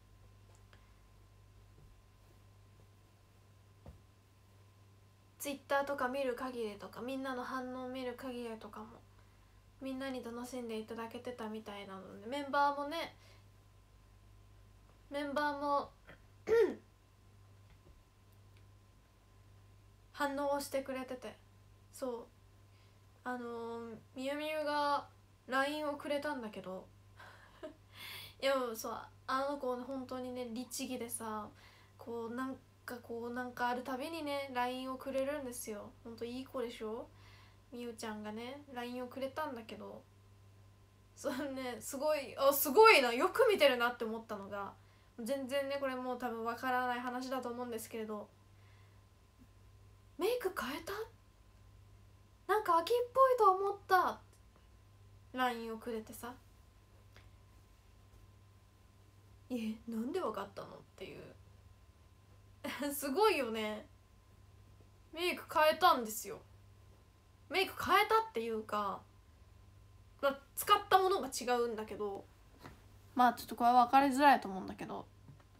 ツイッターとか見る限りとか、みんなの反応を見る限りとかもみんなに楽しんでいただけてたみたいなので、メンバーも反応をしてくれてて、そうみゆみゆが LINE をくれたんだけどいやそう、あの子本当にね律儀でさ、なんかあるたびにね LINE をくれるんですよ。ほんといい子でしょ。みゆちゃんがね LINE をくれたんだけど、それねすごいな、よく見てるなって思ったのが、全然ねこれもう多分わからない話だと思うんですけれど、メイク変えた、なんか秋っぽいと思った LINE をくれてさ、なんでわかったのっていうすごいよね。メイク変えたんですよ。メイク変えたっていうか、使ったものが違うんだけど、ちょっとこれは分かりづらいと思うんだけど、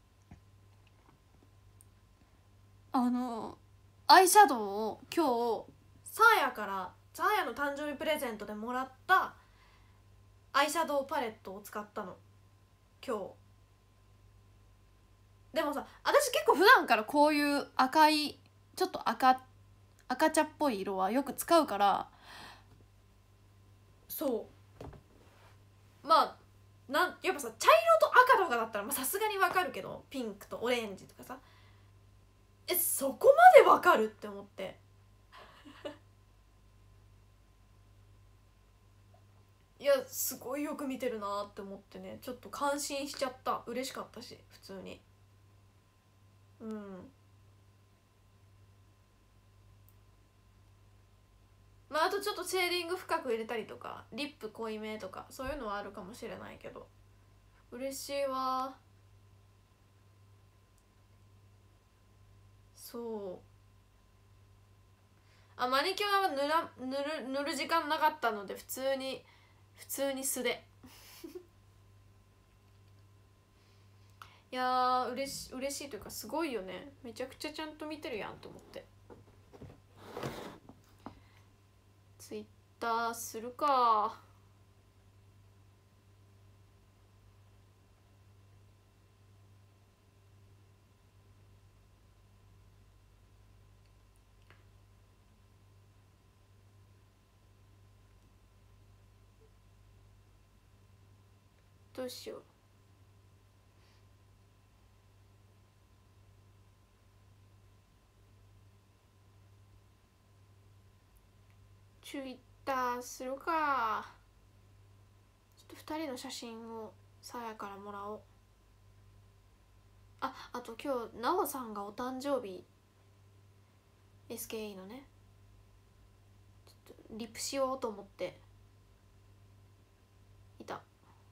アイシャドウを今日サーヤの誕生日プレゼントでもらったアイシャドウパレットを使ったの今日。でもさ、私結構普段からこういう赤いちょっと赤茶っぽい色はよく使うから、そうやっぱさ、茶色と赤とかだったらさすがにわかるけど、ピンクとオレンジとかさ、そこまでわかるって思っていやすごいよく見てるなって思ってね、ちょっと感心しちゃった。嬉しかったし普通に。あとちょっとシェーディング深く入れたりとか、リップ濃いめとかそういうのはあるかもしれないけど、嬉しいわ。マニキュアは塗る時間なかったので普通に素でいやー嬉しいというか、すごいよね。めちゃくちゃちゃんと見てるやんと思って。ツイッターするか。どうしよう。ツイッターするか。ちょっと2人の写真をさやからもらおう。あと今日なおさんがお誕生日、 SKE のね、ちょっとリプしようと思っていた。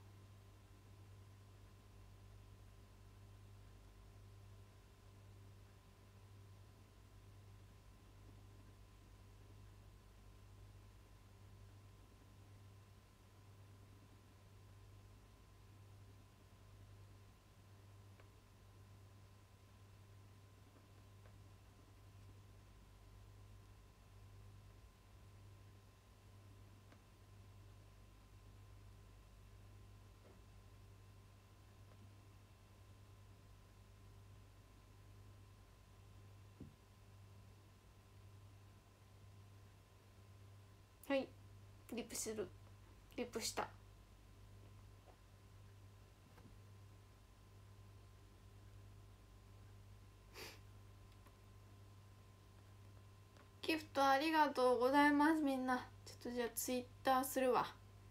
はい、リプした。ギフトありがとうございます。みんなちょっとじゃあツイッターするわ。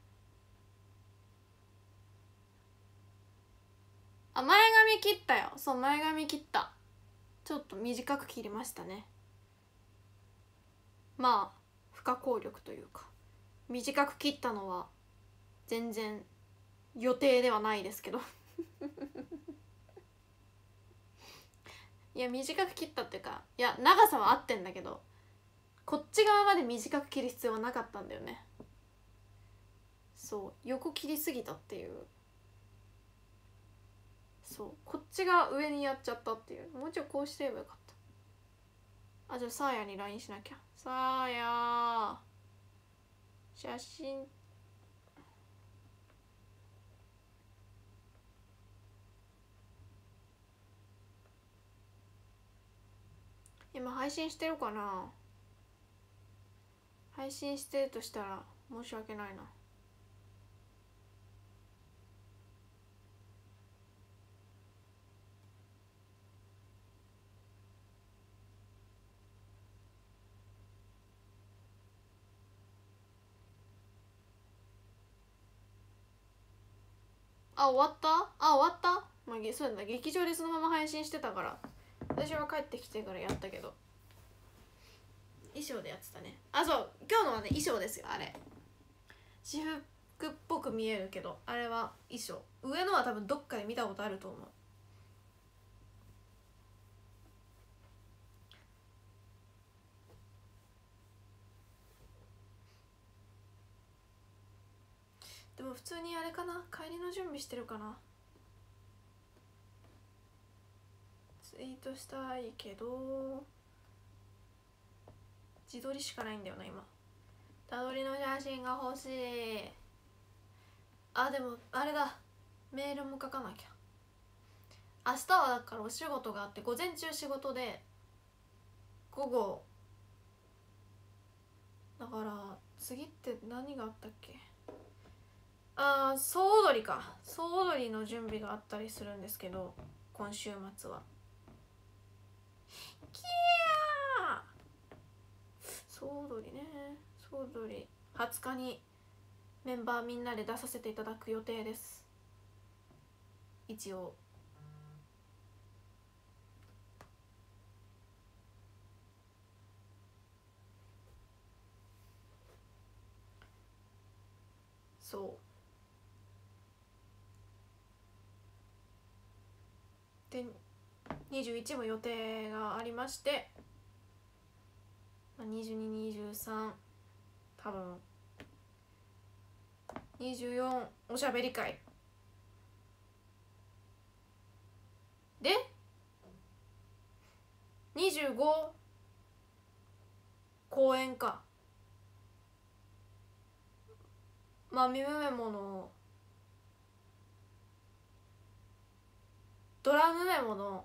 前髪切ったよ。そう、前髪切った。ちょっと短く切りましたね。不可抗力というか、短く切ったのは全然予定ではないですけどいや短く切ったっていうか、いや長さは合ってんだけど、こっち側まで短く切る必要はなかったんだよね。そう、横切りすぎたっていう。そう、こっちが上にやっちゃったっていう。もうちょいこうしてればよかった。 あ、じゃあサーヤに LINE しなきゃ。サーヤ写真今配信してるかな。配信してるとしたら申し訳ないな。あ、終わった。あ、終わった。まあ、そうだ、劇場でそのまま配信してたから私は帰ってきてからやったけど、衣装でやってたね。あ、そう、今日のはね衣装ですよ。あれ私服っぽく見えるけど、あれは衣装。上のは多分どっかで見たことあると思う。でも普通にあれかな、帰りの準備してるかな。ツイートしたいけど自撮りしかないんだよな今。たどりの写真が欲しい。あ、でもあれだ、メールも書かなきゃ。明日はだからお仕事があって、午前中仕事で午後だから、次って何があったっけ。あー、総踊りか。総踊りの準備があったりするんですけど、今週末はキヤー総踊りね。総踊り20日にメンバーみんなで出させていただく予定です。一応そうで、21も予定がありまして、22、23、多分24おしゃべり会で、25公演か。まあミムメモのドラムメモの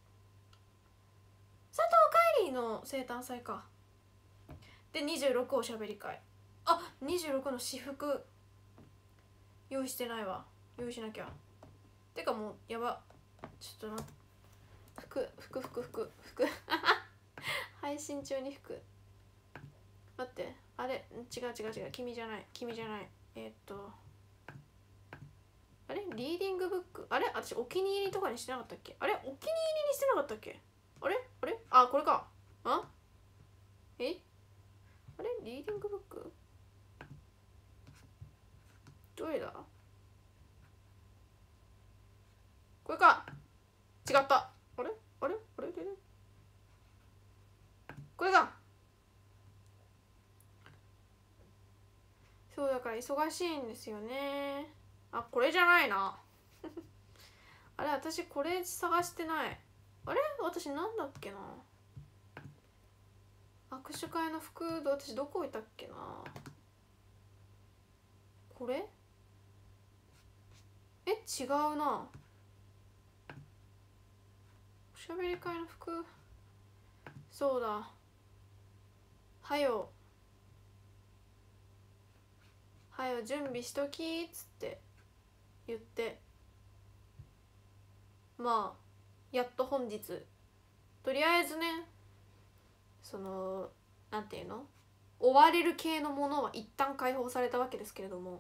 佐藤海里の生誕祭か。で26おしゃべり会。あ、26の私服用意してないわ。用意しなきゃ。てかもうやば、ちょっとな、服配信中に服、待って、あれ違う、君じゃないあれリーディングブック、あれ私お気に入りとかにしてなかったっけ。あれお気に入りにしてなかったっけ。あれあ、これか。ああれリーディングブックどれだ。これか。違った。あれこれか。そうだから忙しいんですよね。あ、これじゃないなあれ私これ探してない。あれ私なんだっけな。握手会の服、私どこ置いたっけな。これ違うな。おしゃべり会の服、そうだ、はよ準備しときっつって言って、まあやっと本日とりあえずね、そのなんていうの、追われる系のものは一旦解放されたわけですけれども、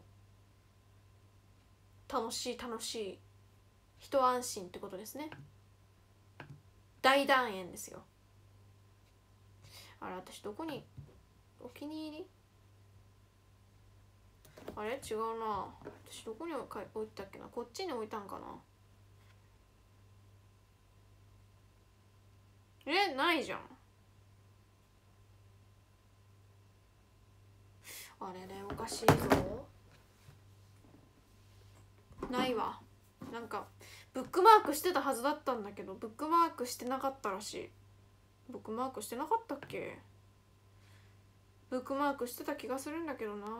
楽しい一安心ってことですね。大団円ですよ。あれ私どこに、お気に入り、あれ違うな。私どこに置いたっけな。こっちに置いたんかな。ないじゃん。あれおかしいぞ。ないわ。なんかブックマークしてたはずだったんだけど、ブックマークしてなかったらしい。 ブックマークしてなかったっけ？ブックマークしてた気がするんだけどな。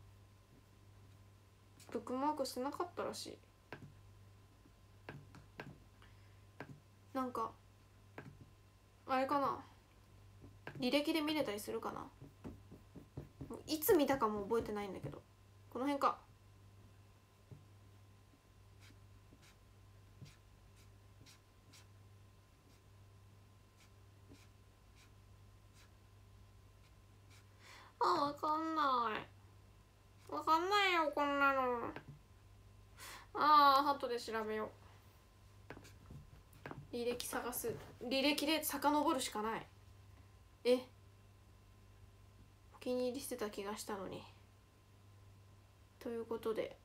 ブックマークしてなかったらしい。なんかあれかな、履歴で見れたりするかな。いつ見たかも覚えてないんだけど、この辺か。わかんない。わかんないよこんなの。後で調べよう。履歴探す。履歴で遡るしかない。お気に入りしてた気がしたのに。ということで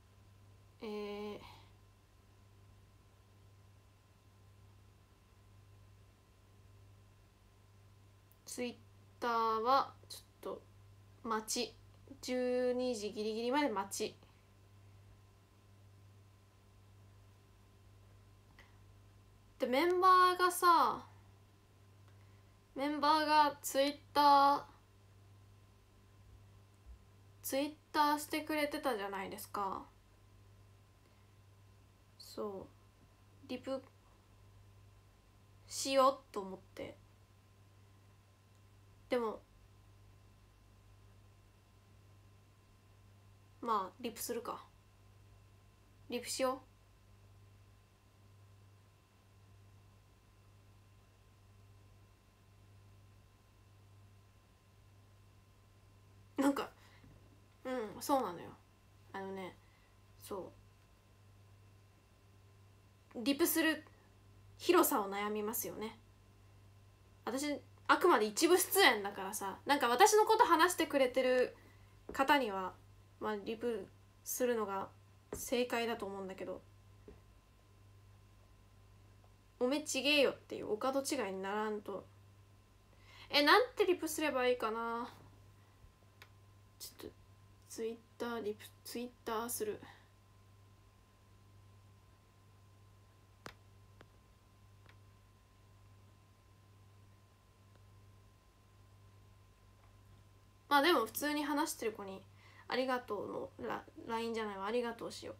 ツイッターはちょっと待ち、12時ギリギリまで待ち。でメンバーがツイッターしてくれてたじゃないですか。そうリプしようと思って。でもまあリプするか。リプしよう。なんかそうなのよ。そうリプする広さを悩みますよね。私あくまで一部出演だからさ、なんか私のこと話してくれてる方にはまあリプするのが正解だと思うんだけど、おめちげえよっていうお門違いにならんと。なんてリプすればいいかな。ちょっとツイッターする。まあでも普通に話してる子にありがとうのLINE じゃないわ、ありがとうしよう。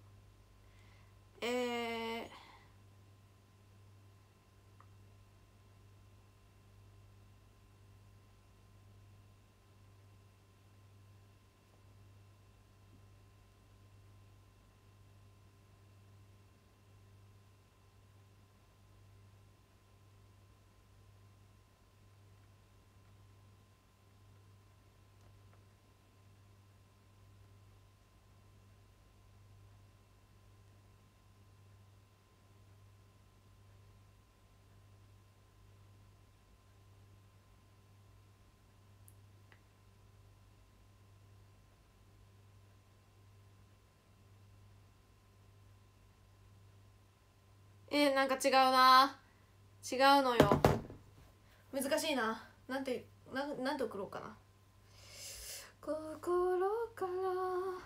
なんか違うな。違うのよ。難しいな。なんて送ろうかな。心から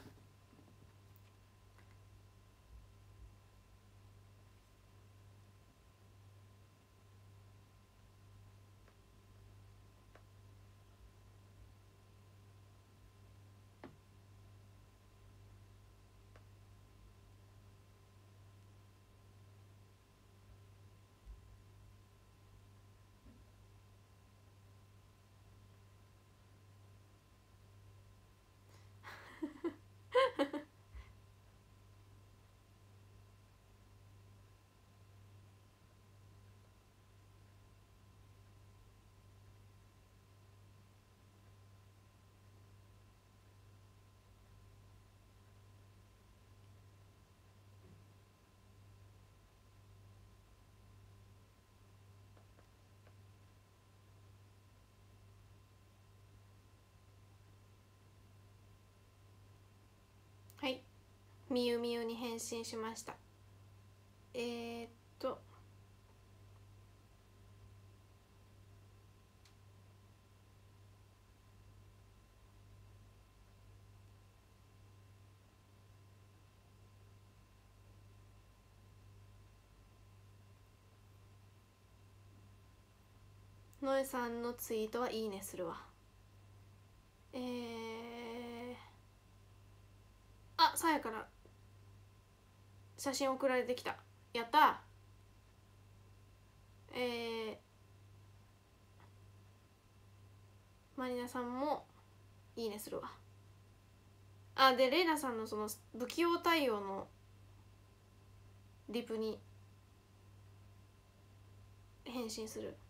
はい、みゆみゆに返信しました。 のえさんのツイートはいいねするわ。あ、さやから写真送られてきた。やった。マリナさんもいいねするわ。あ、でレイナさんのその不器用対応のリプに返信する。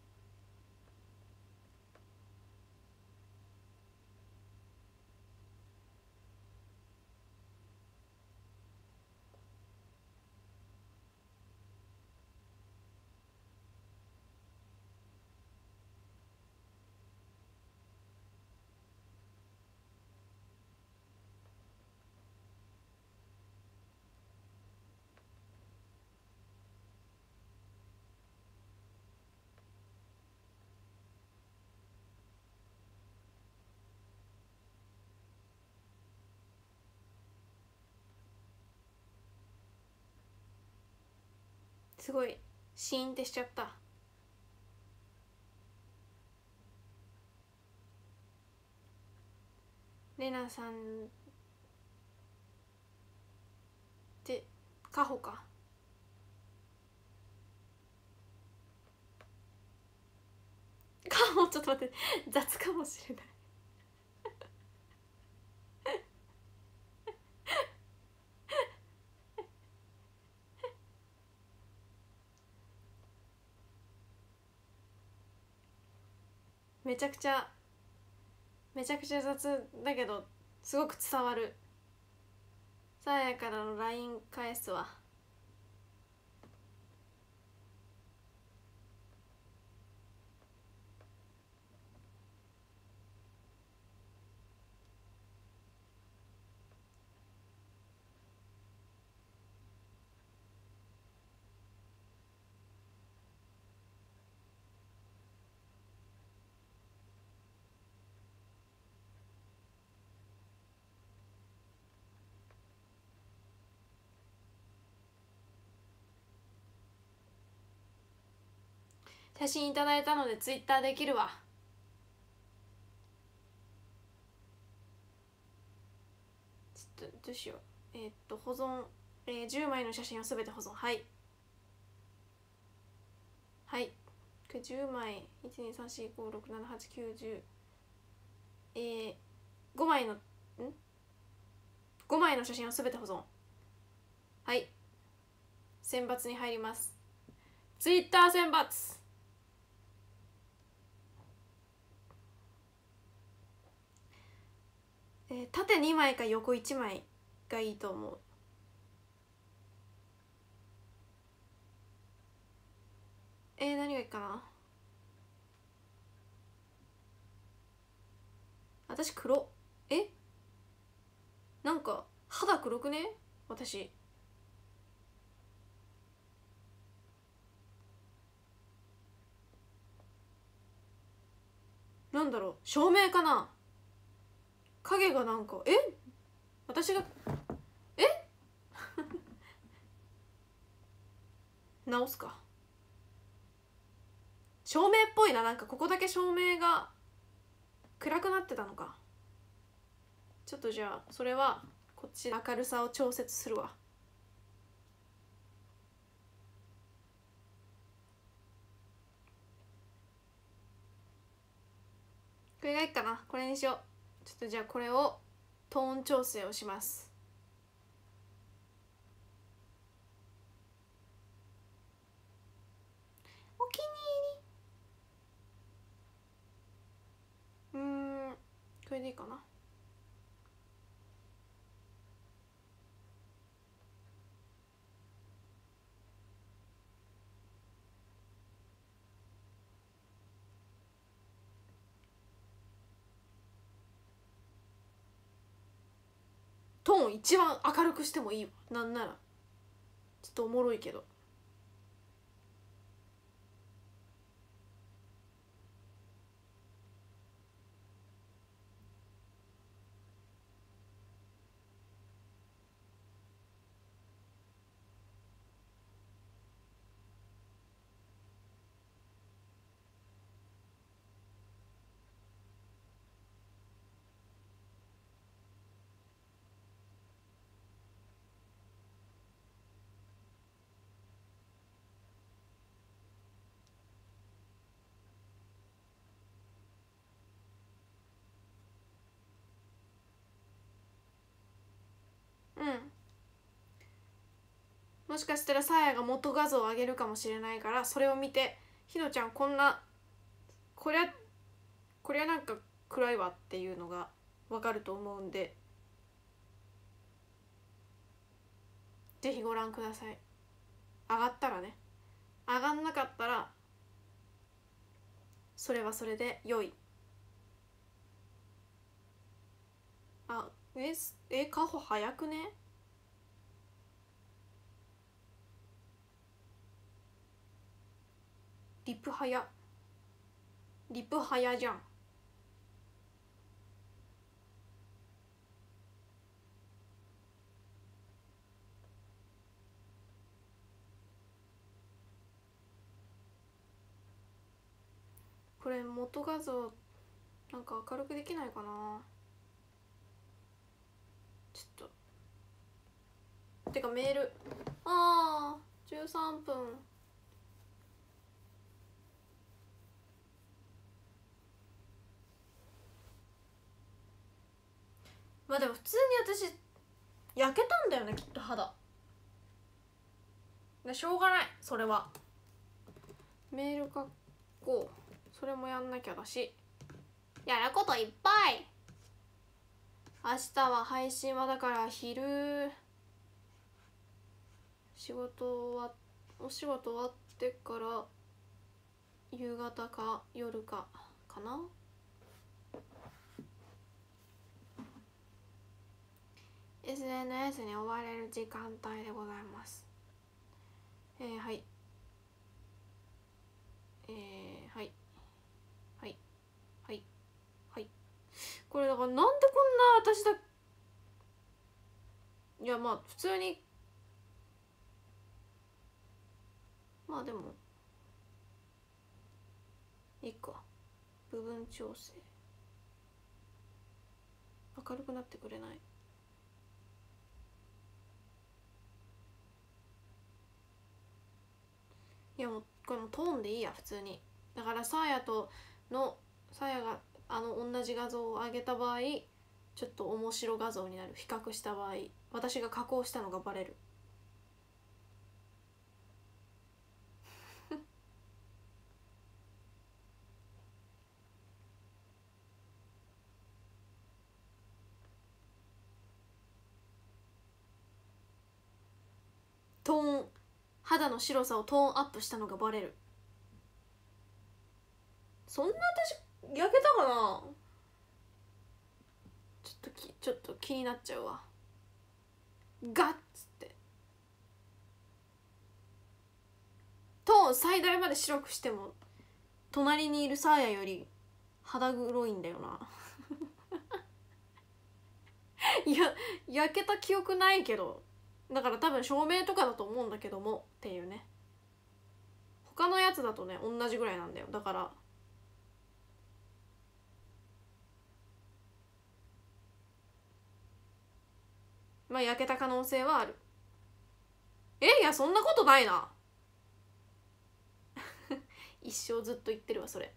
すごいシーンってしちゃった。レナさんってカホか。カホちょっと待って、雑かもしれない。めちゃくちゃ雑だけどすごく伝わる。さやからの LINE 返すわ。写真いただいたので Twitter できるわ。ちょっとどうしよう。保存、10枚の写真をすべて保存。はい、はい、これ10枚、12345678910、5枚の5枚の写真をすべて保存。はい、選抜に入ります。ツイッター選抜。縦2枚か横1枚がいいと思う。何がいいかな。私黒。なんか肌黒くね私。なんだろう、照明かな。影がなんか私が直すか。照明っぽいな。なんかここだけ照明が暗くなってたのか。ちょっとじゃあそれはこっち明るさを調節するわ。これがいいかな。これにしよう。ちょっとじゃあこれをトーン調整をします。お気に入り。これでいいかな。トーン一番明るくしてもいいわ。なんならちょっとおもろいけど。 もしかしたらさやが元画像を上げるかもしれないから、それを見てひのちゃんこんなこりゃなんか暗いわっていうのが分かると思うんで、ぜひご覧ください。上がったらね。上がんなかったらそれはそれで良い。あ、カホ早くね。リプ早じゃん。これ元画像なんか明るくできないかな。ちょっとてかメール13分。まあでも普通に私焼けたんだよねきっと肌で、しょうがないそれは。メール書こう。それもやんなきゃだし、やることいっぱい。明日は配信はだから昼、お仕事終わってから夕方か夜かな。SNS に追われる時間帯でございます。はいはいはいはいはい。これだからなんでこんな私だ、いやまあ普通に、まあでもいいか。部分調整明るくなってくれない。いやもうこれもトーンでいいや普通に。だからさやが同じ画像を上げた場合ちょっと面白画像になる。比較した場合私が加工したのがバレる。肌の白さをトーンアップしたのがバレる。そんな私焼けたかな。ちょっと気になっちゃうわ。ガッつってトーン最大まで白くしても隣にいるサーヤより肌黒いんだよな。いや焼けた記憶ないけど、だから多分照明とかだと思うんだけどもっていうね。他のやつだとね同じぐらいなんだよ。だからまあ焼けた可能性はある。いやそんなことないな。一生ずっと言ってるわそれ。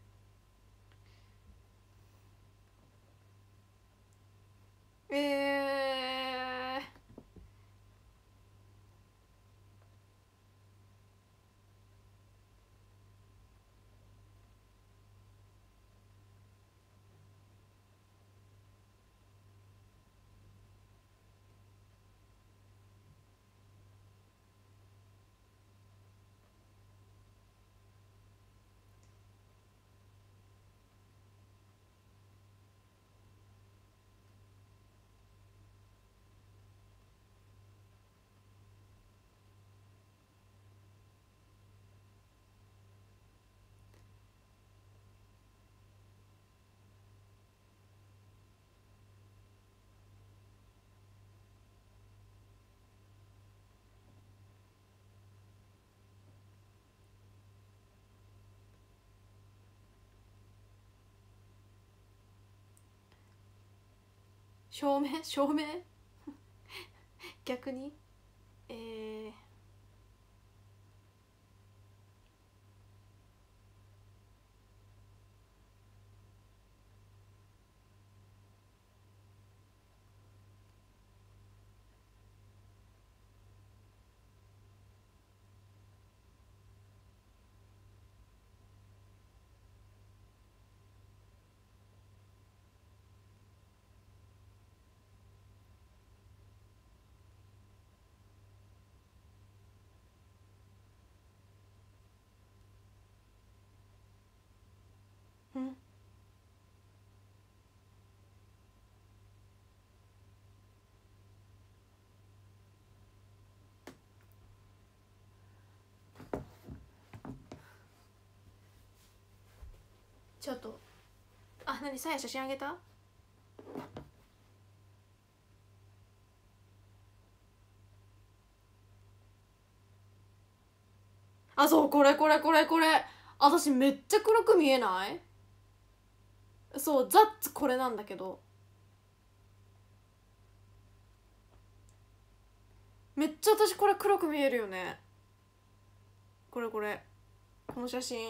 照明逆にちょっと何さや写真あげた？そうこれ私めっちゃ黒く見えない？そうザッツこれなんだけどめっちゃ私これ黒く見えるよね。この写真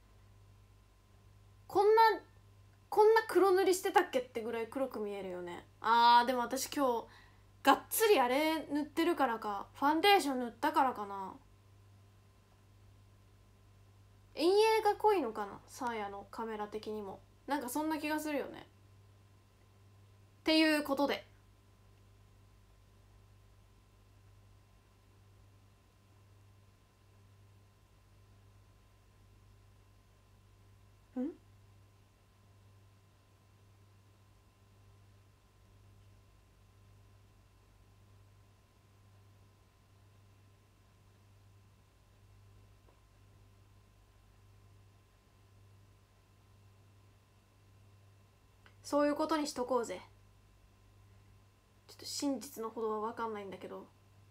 こんな黒塗りしてたっけってぐらい黒く見えるよね。でも私今日がっつりあれ塗ってるからか、ファンデーション塗ったからかな。陰影が濃いのかな、サーヤのカメラ的にも。なんかそんな気がするよね。っていうことでそういうことにしとこうぜ。ちょっと真実のほどは分かんないんだけど、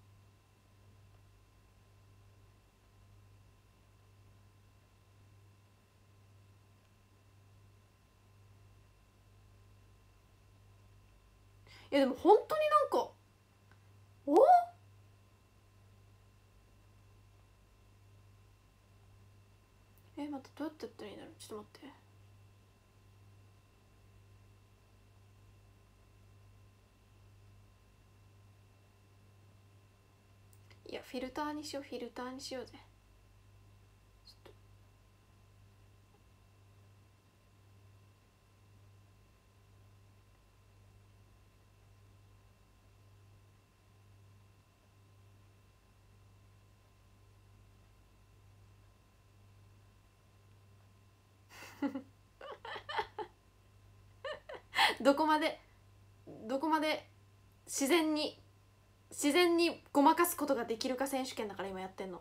いやでも本当になんか待って、どうやってやったらいいんだろう。ちょっと待って。いやフィルターにしようぜ。ちょっとどこまで自然にごまかすことができるか選手権だから今やってんの。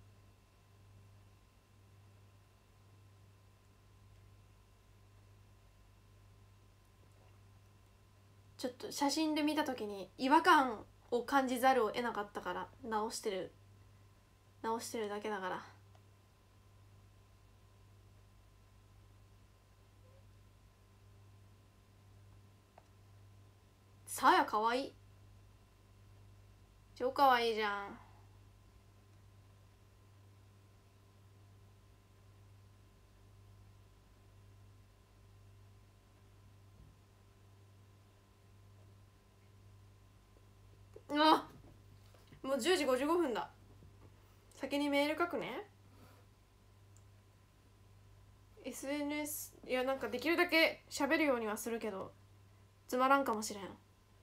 ちょっと写真で見た時に違和感を感じざるを得なかったから直してるだけだから。さやかわいい、超かわいいじゃん。もう10時55分だ。先にメール書くね。 SNS いやなんかできるだけ喋るようにはするけどつまらんかもしれん。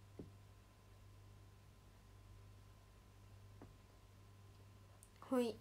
ほい。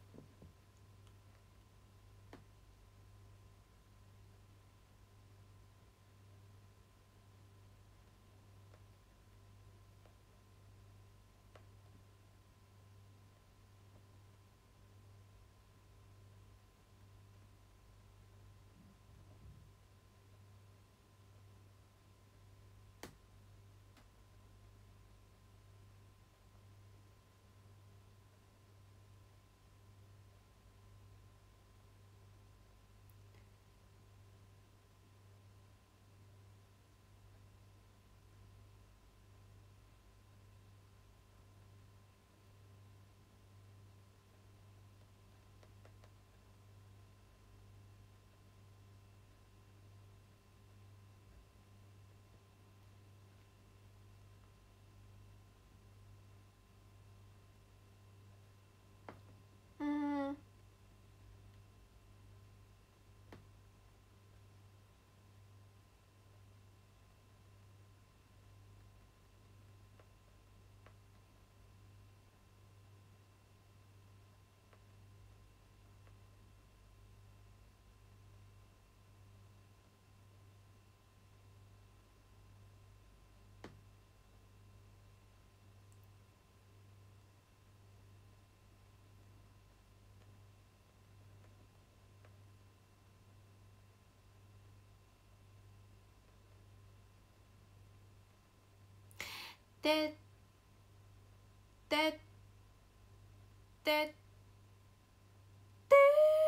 てててて。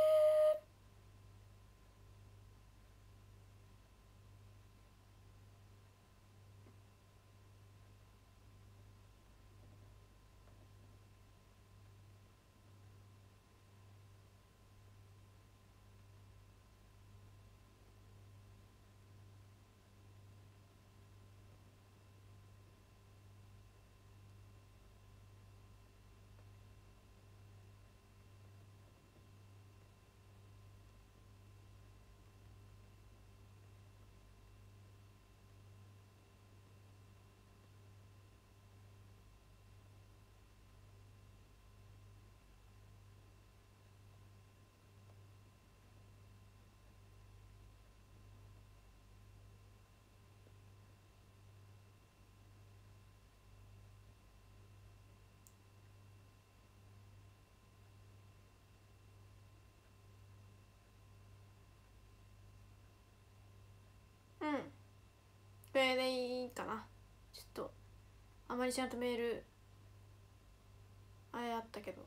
うん、これでいいかな。ちょっとあまりちゃんとメールあれあったけど。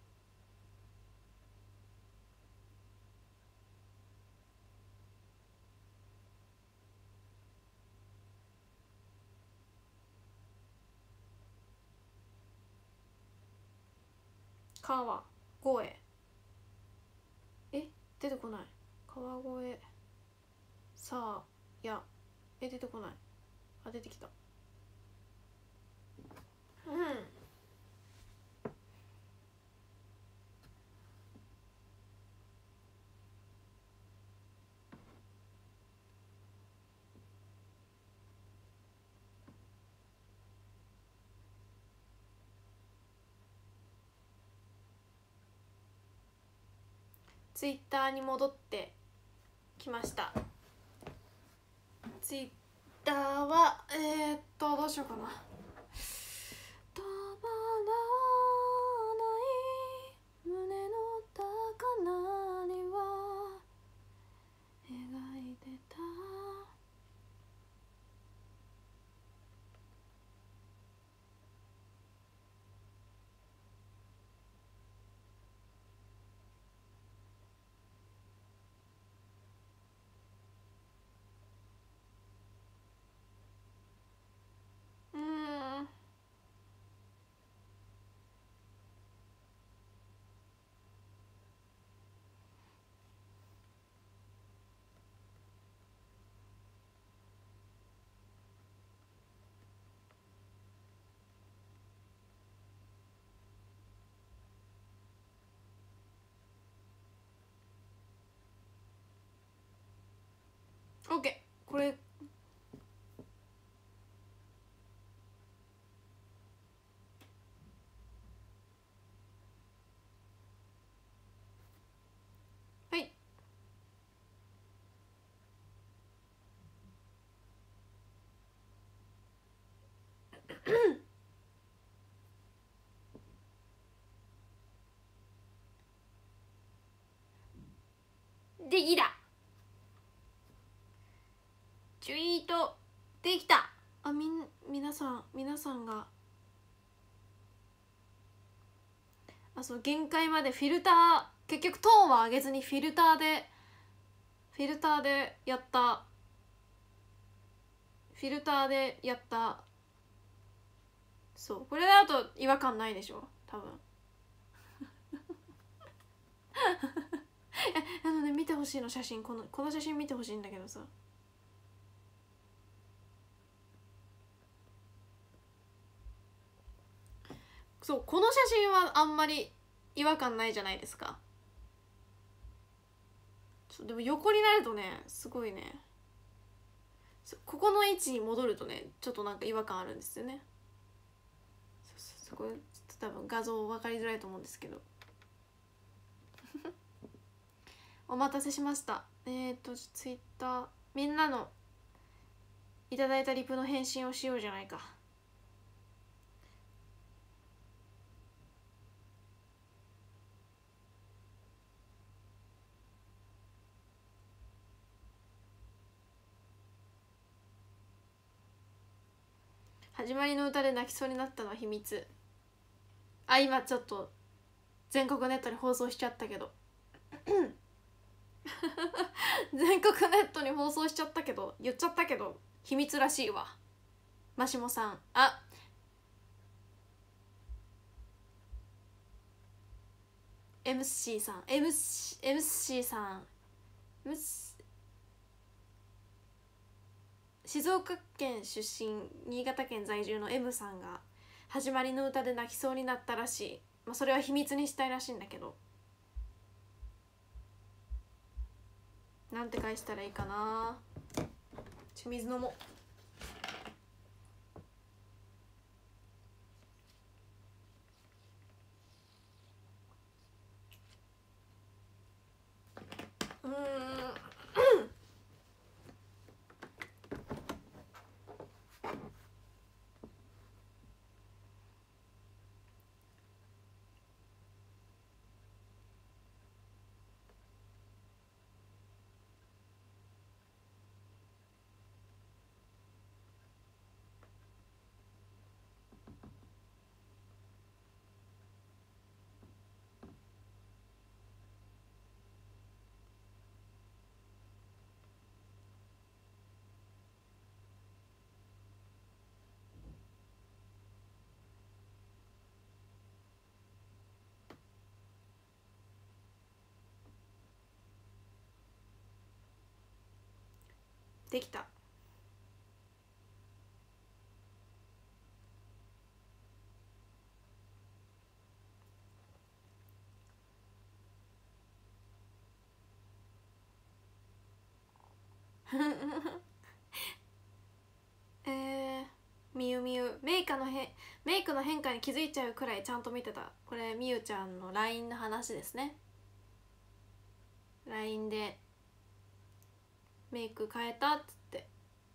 川越、出てこない。川越さあや、出てこない。あ、出てきた。うん。ツイッターに戻ってきました。ツイッターはどうしようかな。止まらない胸の高鳴りは描いてた。オッケー、これはい。できた。ツイートできた。あ、皆さんが、あ、そう、限界までフィルター、結局トーンは上げずにフィルターでやった、フィルターでやった。そう、これだと違和感ないでしょ多分。ね、見てほしいの、写真。この写真見てほしいんだけどさ。そう、この写真はあんまり違和感ないじゃないですか。でも横になるとね、すごいね、ここの位置に戻るとね、ちょっとなんか違和感あるんですよね。そこ多分画像分かりづらいと思うんですけど。お待たせしました。ツイッター、みんなのいただいたリプの返信をしようじゃないか。 始まりの歌で泣きそうになったのは秘密。あ、今ちょっと全国ネットに放送しちゃったけど全国ネットに放送しちゃったけど、言っちゃったけど秘密らしいわ。マシモさん、あ、MC さん、MC さん、静岡県出身、新潟県在住の M さんが始まりの歌で泣きそうになったらしい。まあ、それは秘密にしたいらしいんだけど、なんて返したらいいかな。水飲もう。できた。みゆみゆ、メイクの変化に気づいちゃうくらいちゃんと見てた。これみゆちゃんの LINE の話ですね。 LINE でメイク変えたっつって。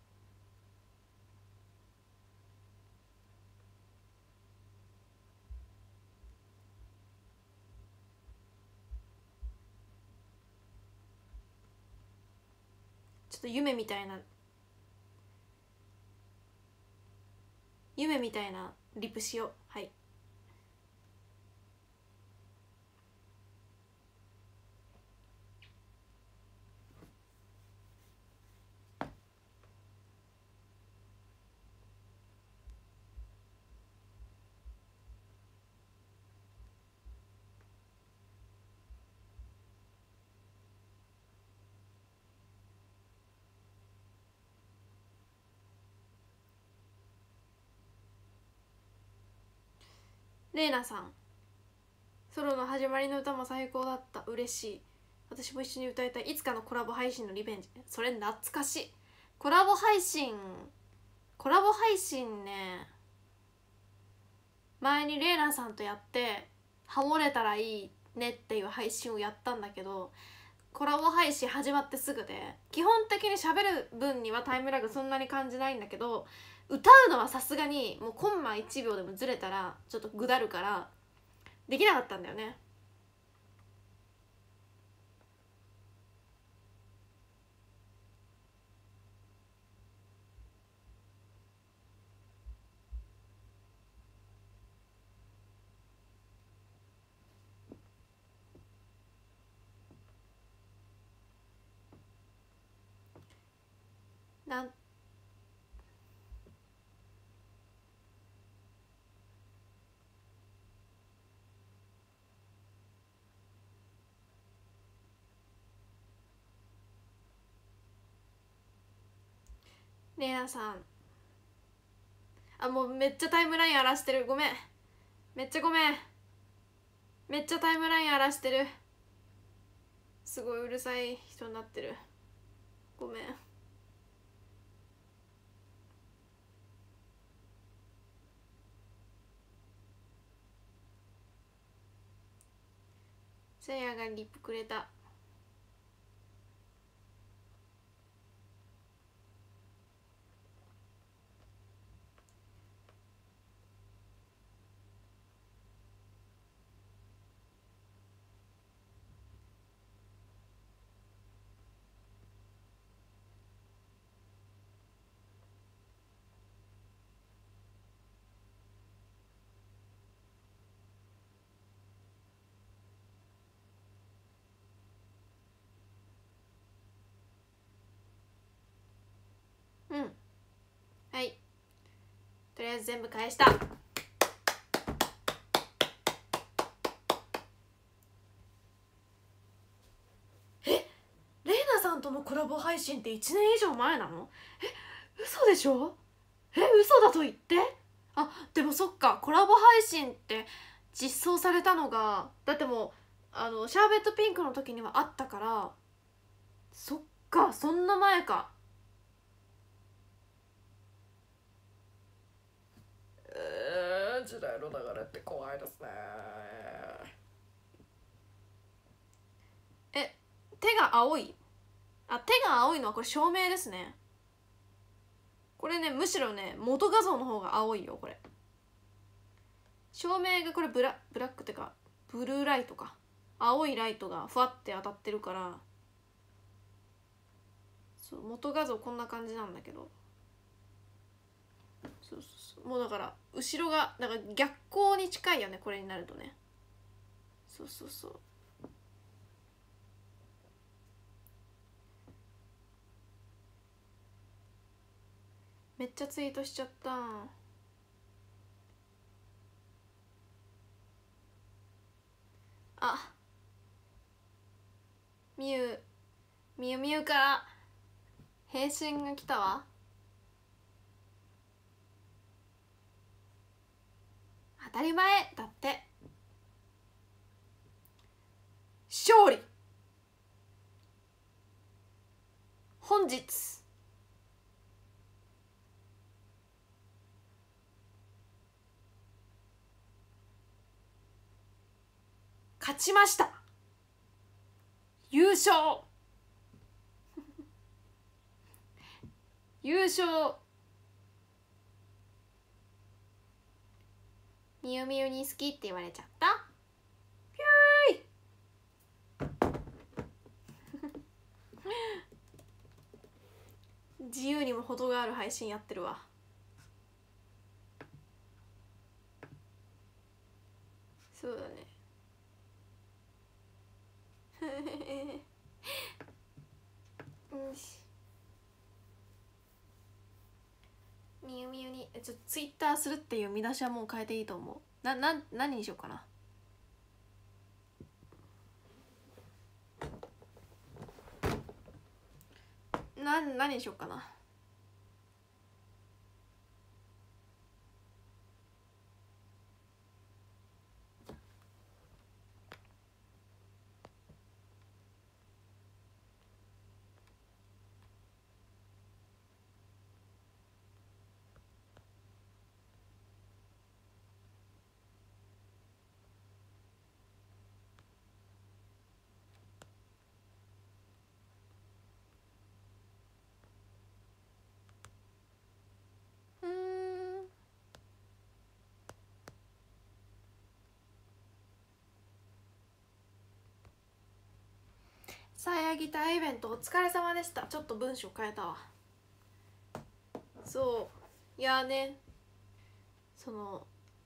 ちょっと夢みたいなリプしよう。はい。レイナさん、ソロの始まりの歌も最高だった。嬉しい。私も一緒に歌いたい。いつかのコラボ配信のリベンジ。それ懐かしい。コラボ配信ね、前にレイナさんとやってハモれたらいいねっていう配信をやったんだけど、コラボ配信始まってすぐで、基本的に喋る分にはタイムラグそんなに感じないんだけど、歌うのはさすがにもうコンマ1秒でもずれたらちょっとぐだるからできなかったんだよね。なんレイナさん、あ、もうめっちゃタイムライン荒らしてる。ごめん、めっちゃごめん、めっちゃタイムライン荒らしてる。すごいうるさい人になってる。ごめん。せいやがリップくれた。 とりあえず全部返した。レイナさんとのコラボ配信って1年以上前なの？嘘でしょ？嘘だと言って。でもそっか、コラボ配信って実装されたのがだってもうシャーベットピンクの時にはあったから、そっか、そんな前か。時代の流れって怖いですね。手が青い。手が青いのはこれ照明ですね。これね、むしろね、元画像の方が青いよ。これ照明がこれブラックってかブルーライトか、青いライトがふわって当たってるから、そう元画像こんな感じなんだけど、そうもうだから後ろがなんか逆光に近いよね、これになるとね。そうめっちゃツイートしちゃった。みゆから返信が来たわ。当たり前だって。勝利。本日勝ちました。優勝優勝。みゆみゆに好きって言われちゃった。ぴゅーい自由にも程がある配信やってるわ。そうだねよし、みゆみゆにツイッターするっていう見出しはもう変えていいと思う。何にしようかな。何にしようかな。さやギターイベントお疲れ様でした。ちょっと文章変えたわ。そういやね、その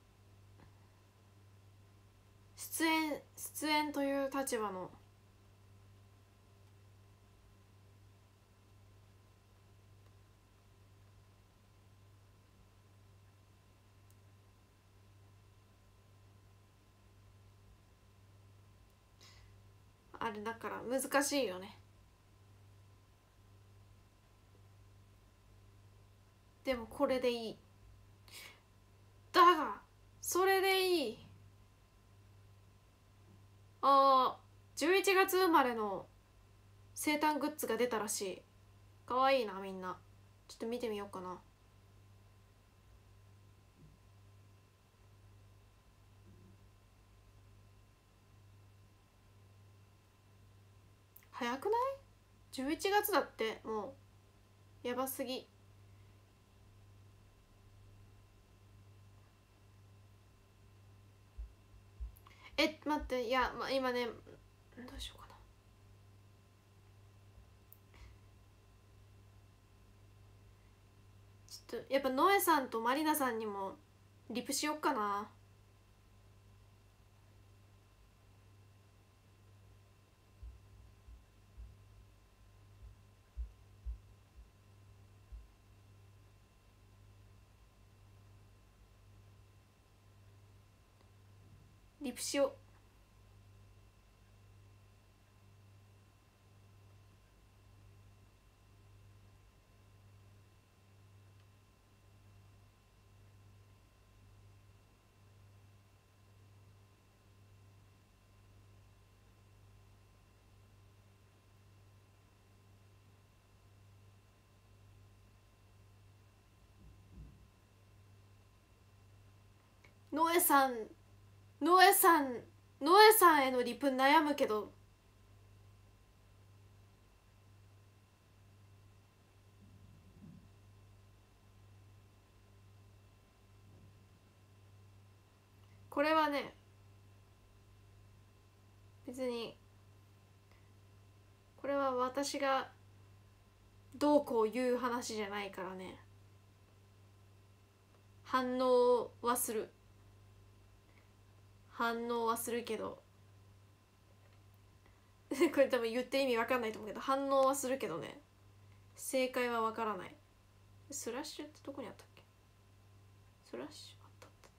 出演という立場のあれだから難しいよね。でもこれでいい。だがそれでいい。11月生まれの生誕グッズが出たらしい。かわいいな。みんなちょっと見てみようかな。早くない？ 11 月だって。もうやばすぎ。待って、いや、今ね、どうしようかな。ちょっとやっぱノエさんとマリナさんにもリプしよっかな。 リプしよう。ノエさんノエさんノエさんへのリプ悩むけど、これはね別にこれは私がどうこう言う話じゃないからね。反応はするけどこれ多分言って意味わかんないと思うけど、反応はするけどね、正解はわからない。スラッシュってどこにあったっけ。スラッシュあったあったあった。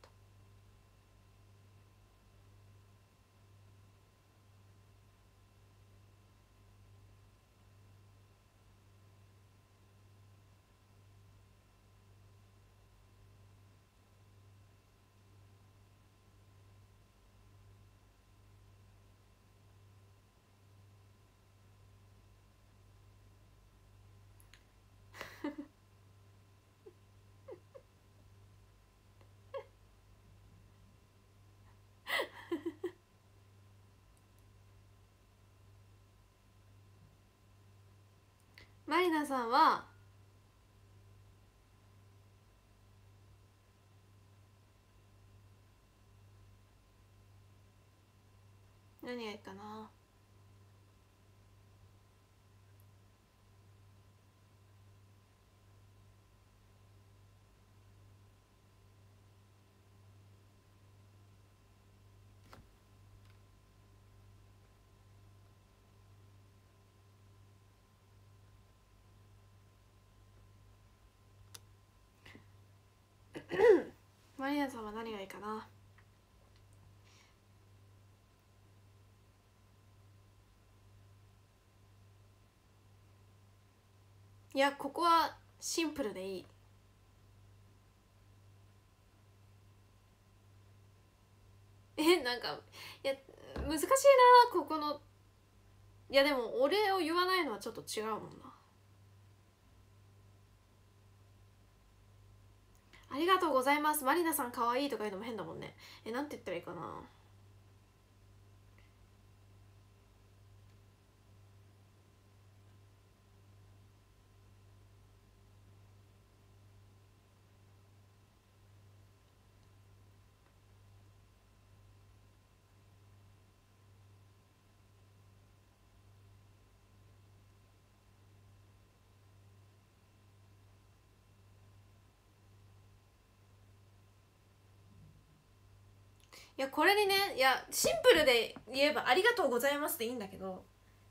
マリナさんは何がいいかな。マリナさんは何がいいかな。いや、ここはシンプルでいい。なんかいや難しいなここの。いやでもお礼を言わないのはちょっと違うもんな。ありがとうございます。マリナさん可愛いとか言うのも変だもんね。なんて言ったらいいかな。いやこれにね、いやシンプルで言えばありがとうございますでいいんだけど、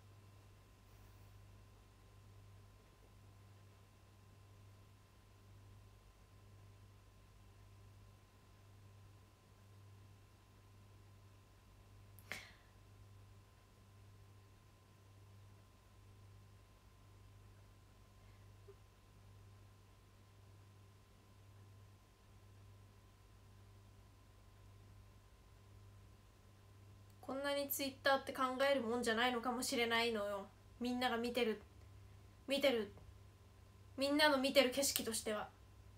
こんなにツイッターって考えるもんじゃないのかもしれないのよ。みんなが見てるみんなの見てる景色としては。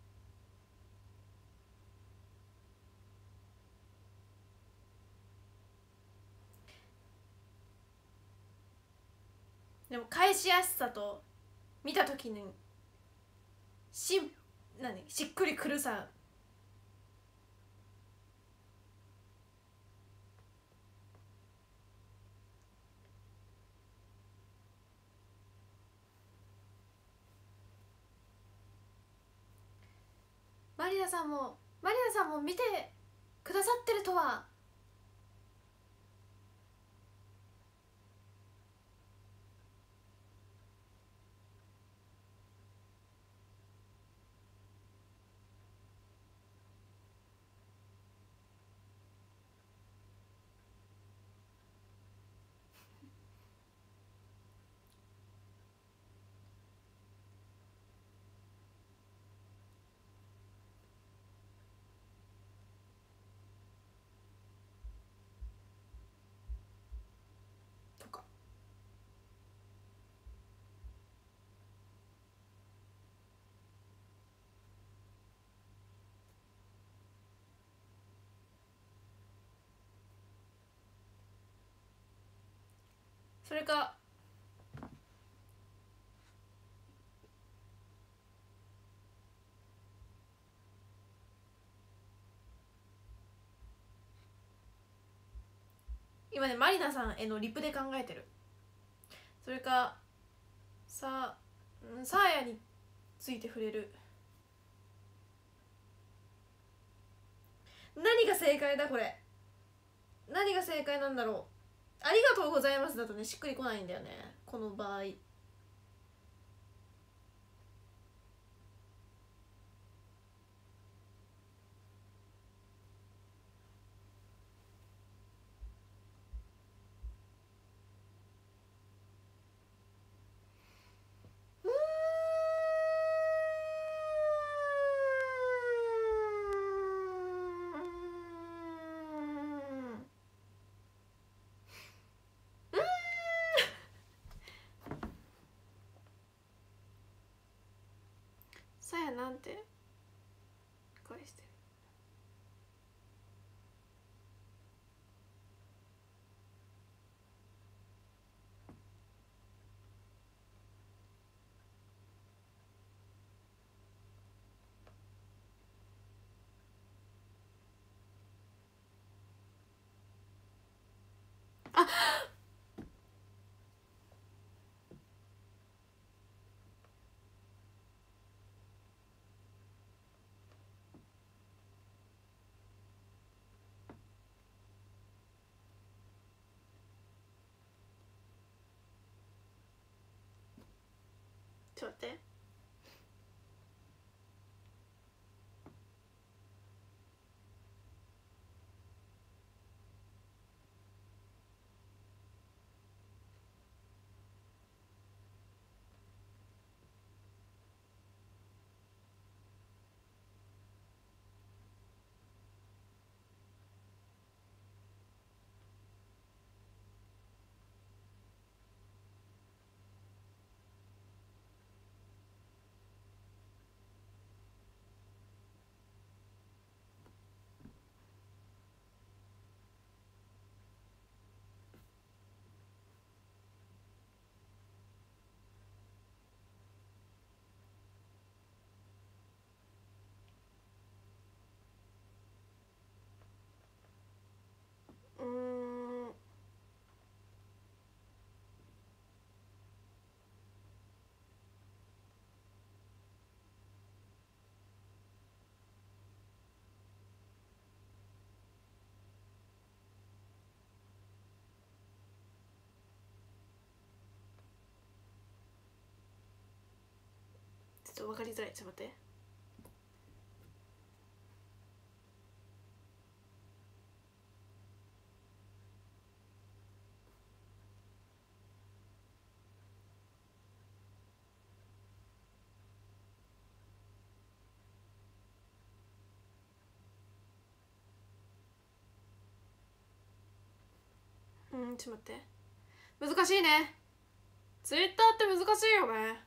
でも返しやすさと見た時にしっくりくるさ。マリナさんも見てくださってるとは。 それか今ねマリナさんへのリプで考えてる。それかサーヤについて触れる。何が正解だこれ。何が正解なんだろう。ありがとうございますだとねしっくりこないんだよねこの場合。さやなんて返してる。あちょっと待って。ちょっと分かりづらい。ちょっと待って。ちょっと待って。難しいね。ツイッターって難しいよね。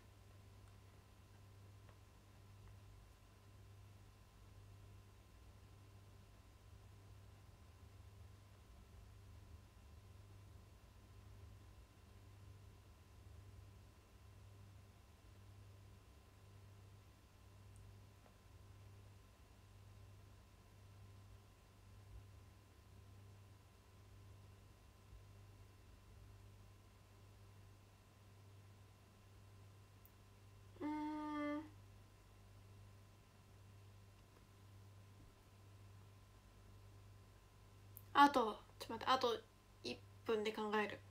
あとちょっと待って。あと1分で考える。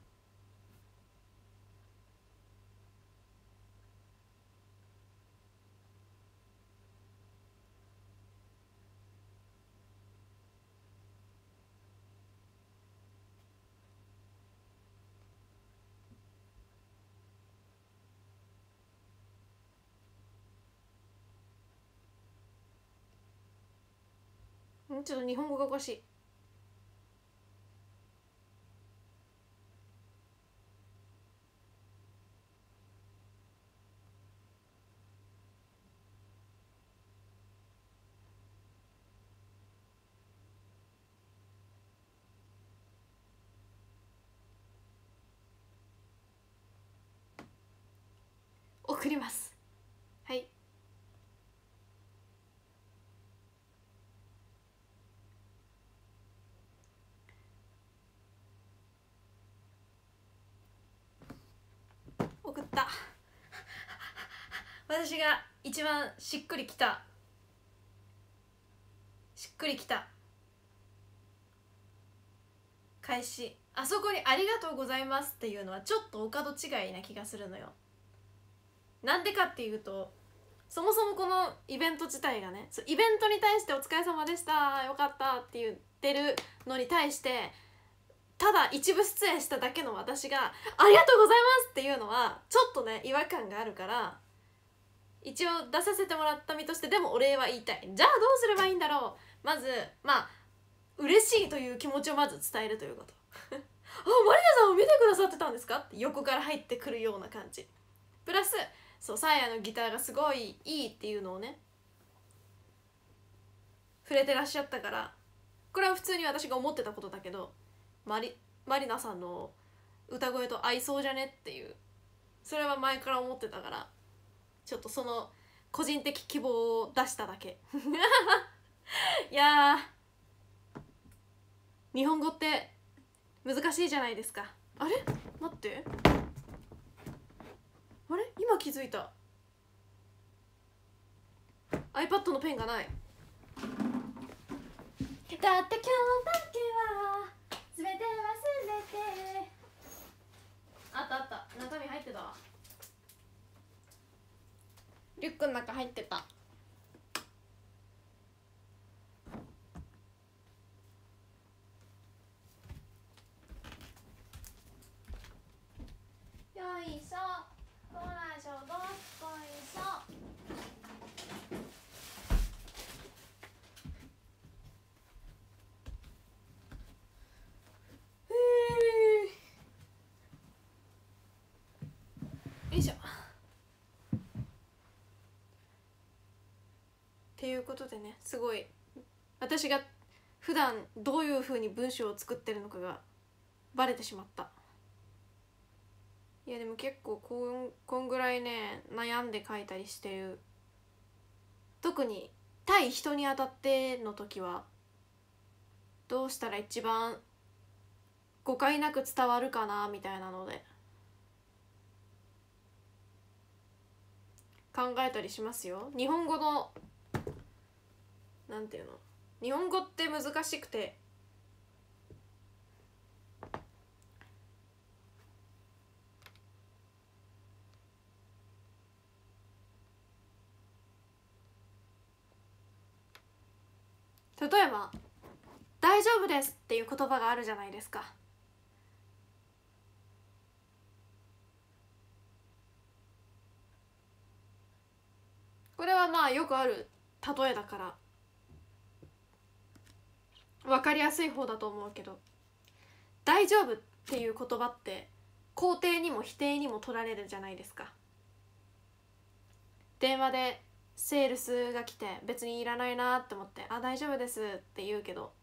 ちょっと日本語がおかしい。 送ります。はい。送った。私が一番しっくりきた返し、あそこにありがとうございますっていうのはちょっとお門違いな気がするのよ。なんでかっていうと、そもそもこのイベント自体がね、イベントに対してお疲れ様でしたよかったって言ってるのに対して、ただ一部出演しただけの私がありがとうございますっていうのはちょっとね違和感があるから、一応出させてもらった身としてでもお礼は言いたい。じゃあどうすればいいんだろう。まずまあ嬉しいという気持ちをまず伝えるということあ、マリナさんを見てくださってたんですかって横から入ってくるような感じ、プラスそうサーヤのギターがすごいいいっていうのをね触れてらっしゃったから、これは普通に私が思ってたことだけど、マリナさんの歌声と合いそうじゃねっていう、それは前から思ってたから、ちょっとその個人的希望を出しただけいや日本語って難しいじゃないですか。あれ待って、あれ今気づいた、 iPad のペンがない。だって今日だけは全て忘れて、あったあった、中身入ってたわ、リュックの中入ってた。よいしょ、こらしょどっこいしょ。よいしょ。っていうことでね、すごい私が普段どういう風に文章を作ってるのかがバレてしまった。いやでも結構こんぐらいね悩んで書いたりしてる。特に対人に当たっての時はどうしたら一番誤解なく伝わるかなみたいなので考えたりしますよ。日本語のなんていうの、日本語って難しくて、例えば大丈夫ですっていう言葉があるじゃないですか。これはまあよくある例えだから分かりやすい方だと思うけど、大丈夫っていう言葉って肯定にも否定にも取られるじゃないですか。電話でセールスが来て別にいらないなって思って「あ、大丈夫です」って言うけど、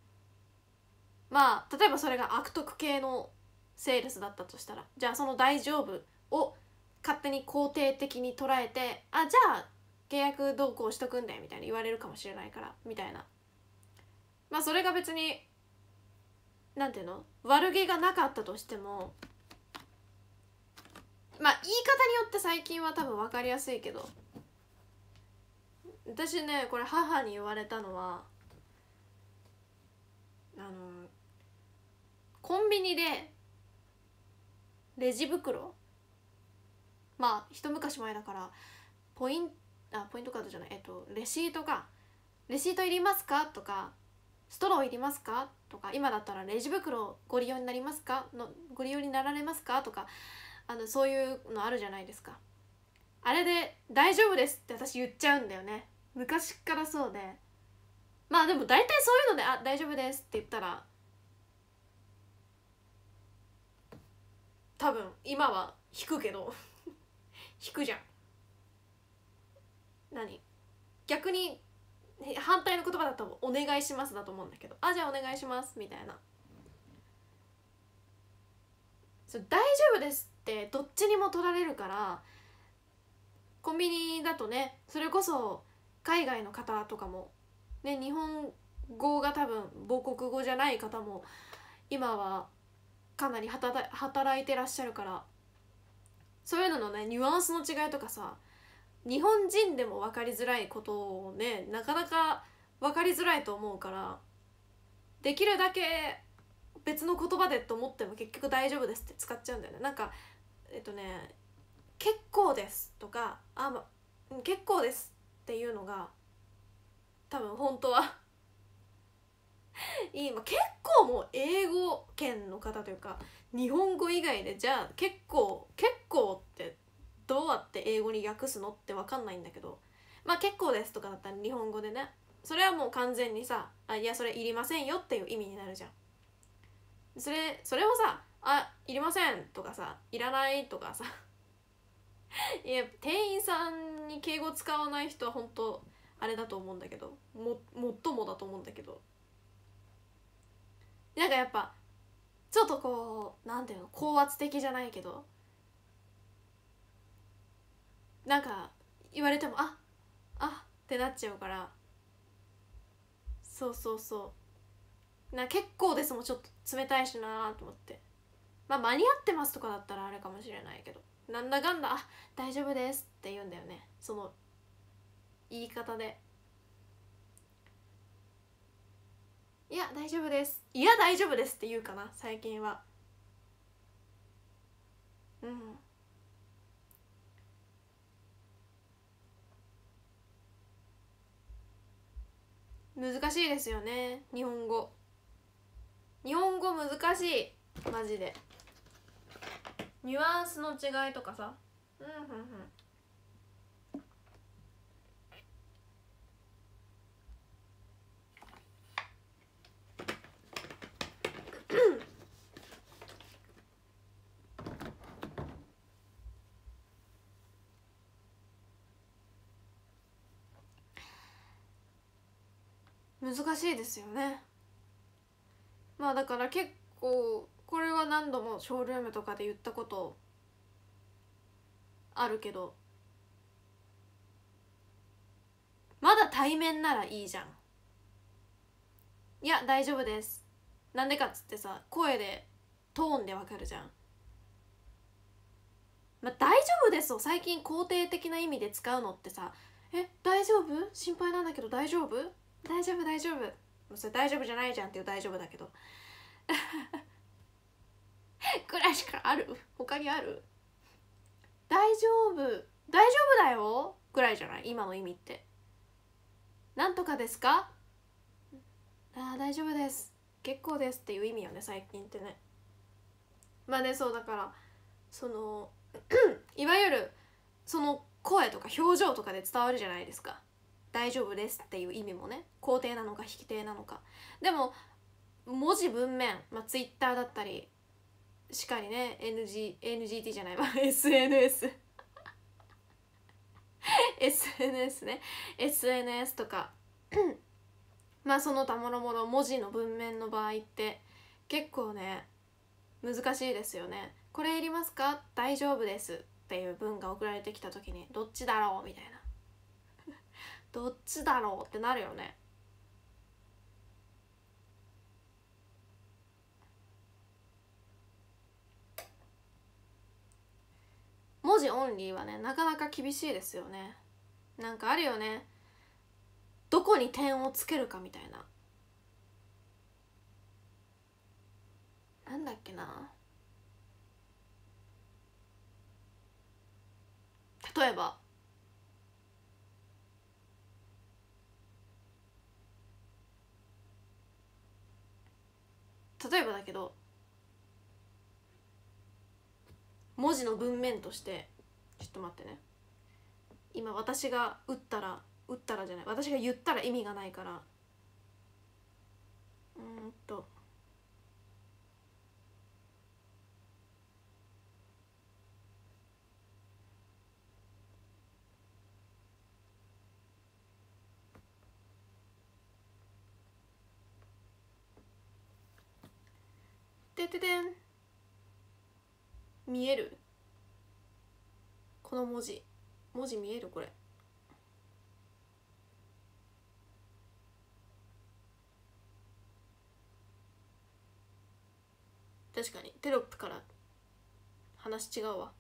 まあ例えばそれが悪徳系のセールスだったとしたら、じゃあその「大丈夫」を勝手に肯定的に捉えて「あ、じゃあ契約どうこうしとくんで」みたいな言われるかもしれないからみたいな、まあそれが別になんていうの、悪気がなかったとしても、まあ言い方によって最近は多分分かりやすいけど、私ねこれ母に言われたのは、コンビニでレジ袋、まあ一昔前だからポイントカードじゃない、レシートか、レシートいりますかとか、ストローいりますかとか、今だったらレジ袋ご利用になりますかのご利用になられますかとか、そういうのあるじゃないですか。あれで大丈夫ですって私言っちゃうんだよね、昔からそうで。まあでも大体そういうので「あ、大丈夫です」って言ったら多分今は引くけど引くじゃん。何、逆に反対の言葉だと「お願いします」だと思うんだけど、「あ、じゃあお願いします」みたいな。そう、大丈夫ですってどっちにも取られるから、 コンビニだとね、それこそ海外の方とかもね、日本語が多分母国語じゃない方も今はかなり働いてらっしゃるから、そういうののねニュアンスの違いとかさ、日本人でも分かりづらいことをね、なかなか分かりづらいと思うから、できるだけ別の言葉でと思っても結局大丈夫ですって使っちゃうんだよね。なんか結構ですとか結構ですっていうのが多分本当はいい、結構も英語圏の方というか日本語以外でじゃあ結構ってどうやって英語に訳すのって分かんないんだけど、結構ですとかだったら日本語でね、それはもう完全にさ、いやそれいりませんよっていう意味になるじゃん。それをさ、いりませんとかさ、いらないとかさいや店員さんに敬語使わない人は本当あれだと思うんだけど、もっともだと思うんだけど、なんかやっぱちょっとこうなんていうの、高圧的じゃないけど、なんか言われてもってなっちゃうから、そう結構ですもちょっと冷たいしなと思って、間に合ってますとかだったらあれかもしれないけど、なんだかんだ大丈夫ですって言うんだよね、その言い方で。いや大丈夫です、いや大丈夫ですって言うかな最近は。難しいですよね日本語難しいマジで。ニュアンスの違いとかさ、難しいですよね。だから結構これは何度もショールームとかで言ったことあるけど、まだ対面ならいいじゃん。いや大丈夫です、なんでかっつってさ、声でトーンでわかるじゃん。大丈夫ですを最近肯定的な意味で使うのってさ、大丈夫、心配なんだけど大丈夫、大丈夫それ大丈夫じゃないじゃんっていう大丈夫だけどくらいしかある、他にある、大丈夫だよぐらいじゃない今の意味って。なんとかですか、大丈夫です、結構ですっていう意味よね最近ってね。そうだからそのいわゆるその声とか表情とかで伝わるじゃないですか、大丈夫ですっていう意味もね、肯定なのか否定なのか。でも文字文面、ツイッターだったりしかりね、 NGT じゃないわSNS SNS ね、 SNS とかその他もろもろ文字の文面の場合って結構ね難しいですよね。これいりますか、大丈夫ですっていう文が送られてきた時にどっちだろうみたいなどっちだろうってなるよね。文字オンリーはねなかなか厳しいですよね。なんかあるよね、どこに点をつけるかみたいな、なんだっけな、例えばだけど、文字の文面としてちょっと待ってね、今私が打ったらじゃない、私が言ったら意味がないから、てててん、見えるこの文字、 文字見える？これ確かにテロップから話違うわ。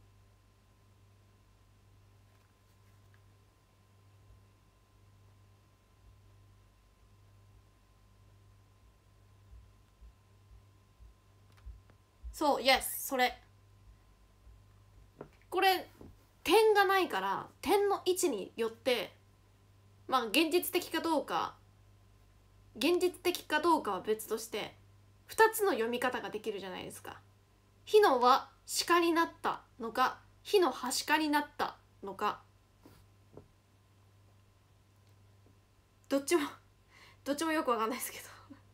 そう、イエス、それ。これ点がないから点の位置によってまあ現実的かどうかは別として2つの読み方ができるじゃないですか。火のは鹿になったのか火のはしかになったのか、どっちもよくわかんないですけ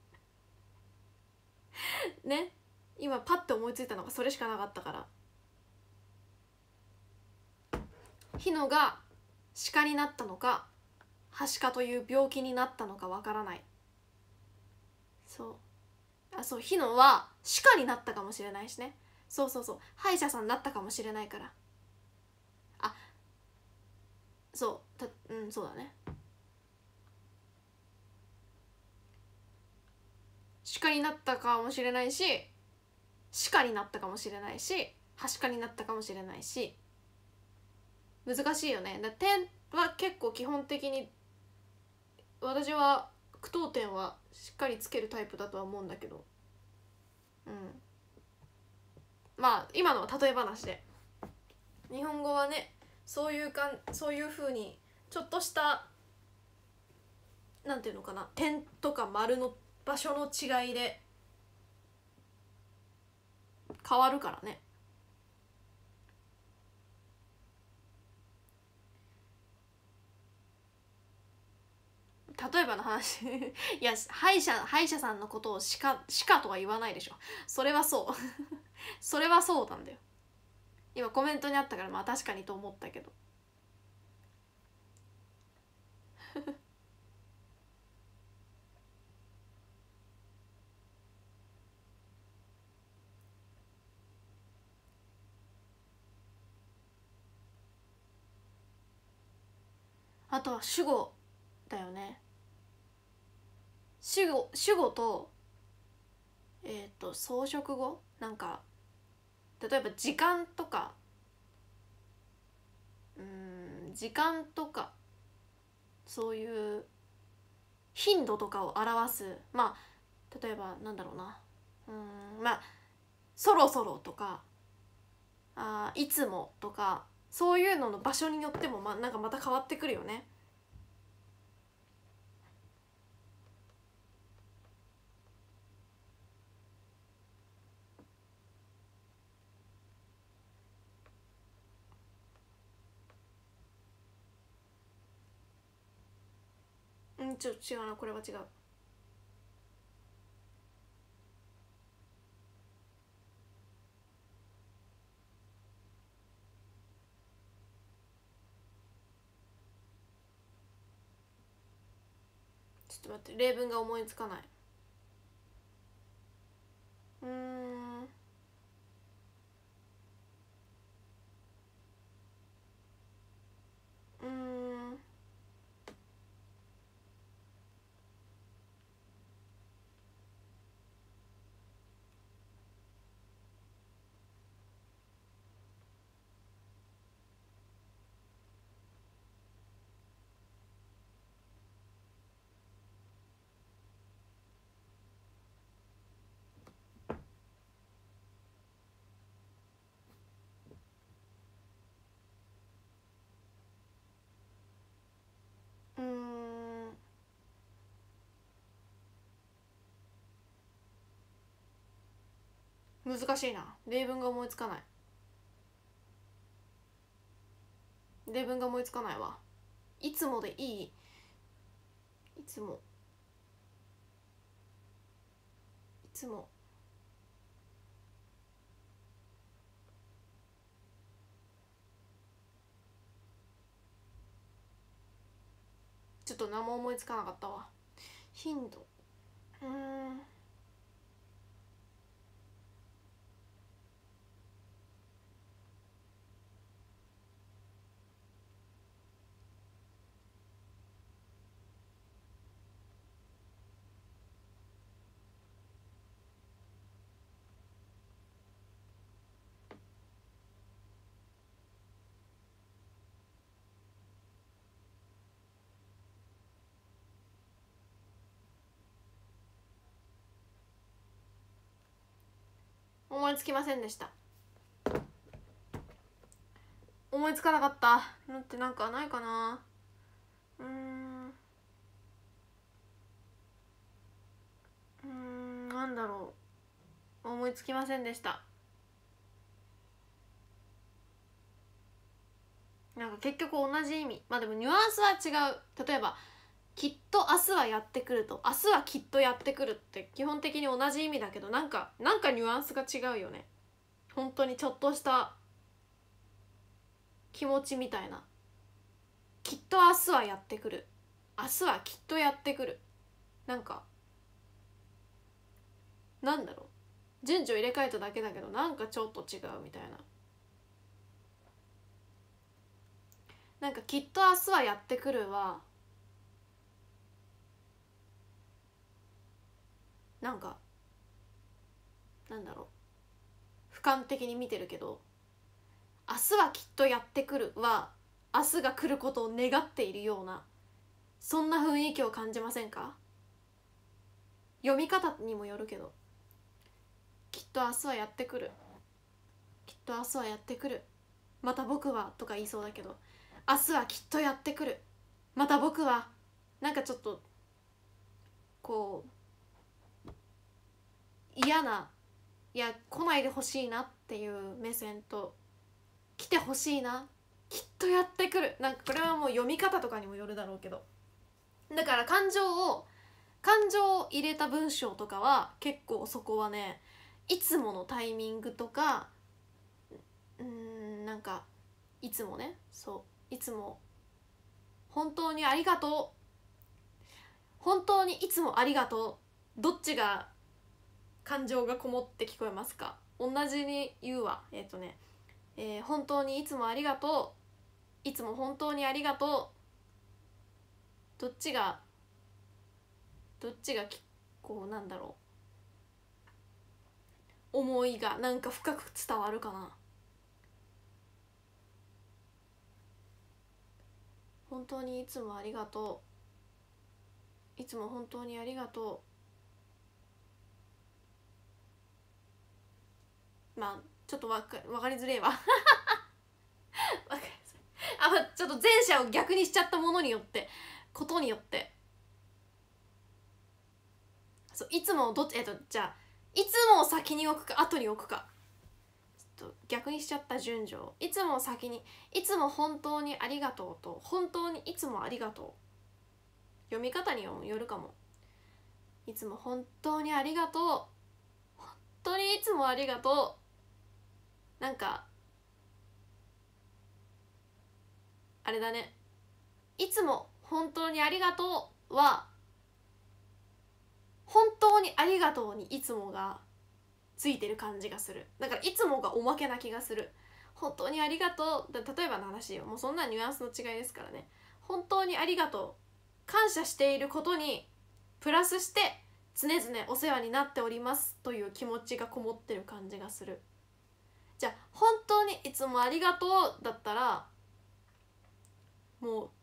どね、今パッて思いついたのがそれしかなかったから、火のが鹿になったのかはしかという病気になったのかわからない。そう火のは鹿になったかもしれないしね。そう歯医者さんになったかもしれないから。あ、そうそうだね。鹿になったかもしれないし鹿になったかもしれないしはしかになったかもしれないし、難しいよね。点は結構基本的に私は句読点はしっかりつけるタイプだとは思うんだけど、まあ今のは例え話で、日本語はねそういう風にちょっとしたなんていうのかな、点とか丸の場所の違いで変わるからね。例えばの話いや歯医者さんのことを鹿とは言わないでしょ。それはそうそれはそうなんだよ。今コメントにあったからまあ確かにと思ったけどあとは主語だよね。主語と装飾語、なんか例えば時間とかそういう頻度とかを表す、まあ例えばなんだろうな、まあそろそろとかいつもとかそういうのの場所によってもなんかまた変わってくるよね。ちょっと違うな、これは違う。ちょっと待って、例文が思いつかない。難しいな、例文が思いつかない。わ。いつもでいい。いつもちょっと何も思いつかなかったわ。頻度思いつきませんでした。思いつかなかった。なんてなんかないかな。なんだろう、思いつきませんでした。なんか結局同じ意味、まあでもニュアンスは違う。例えばきっと明日はやってくると、明日はきっとやってくるって基本的に同じ意味だけど、なんかニュアンスが違うよね。本当にちょっとした気持ちみたいな。きっと明日はやってくる、明日はきっとやってくる、なんかなんだろう、順序入れ替えただけだけどなんかちょっと違うみたいな。なんかきっと明日はやってくるはなんかなんだろう、俯瞰的に見てるけど、明日はきっとやってくるは明日が来ることを願っているような、そんな雰囲気を感じませんか？読み方にもよるけど、きっと明日はやってくる、きっと明日はやってくる、また僕はとか言いそうだけど、明日はきっとやってくる、また僕は、なんかちょっとこう嫌な、いや来ないでほしいなっていう目線と、来てほしいな、きっとやってくる、なんかこれはもう読み方とかにもよるだろうけど、だから感情を入れた文章とかは結構そこはね、いつものタイミングとか、なんかいつもね、そういつも本当にありがとう、本当にいつもありがとう、どっちが感情がこもって聞こえますか？同じに言うわ。本当にいつもありがとう、いつも本当にありがとう、どっちがこうなんだろう、思いがなんか深く伝わるかな。本当にいつもありがとう、いつも本当にありがとう、まあちょっとわかりづれえわわかりづれえ、ちょっと前者を逆にしちゃったものによってことによって、そういつもどっちじゃあいつもを先に置くか後に置くか、ちょっと逆にしちゃった順序。いつもを先に、いつも本当にありがとうと本当にいつもありがとう、読み方によるかも。いつも本当にありがとう、本当にいつもありがとう、なんかあれだね、いつも本当にありがとうは本当にありがとうにいつもがついてる感じがする。だからいつもがおまけな気がする。本当にありがとう、例えばの話よ、もうそんなニュアンスの違いですからね。本当にありがとう、感謝していることにプラスして常々お世話になっておりますという気持ちがこもってる感じがする。じゃあ本当にいつもありがとうだったら、もう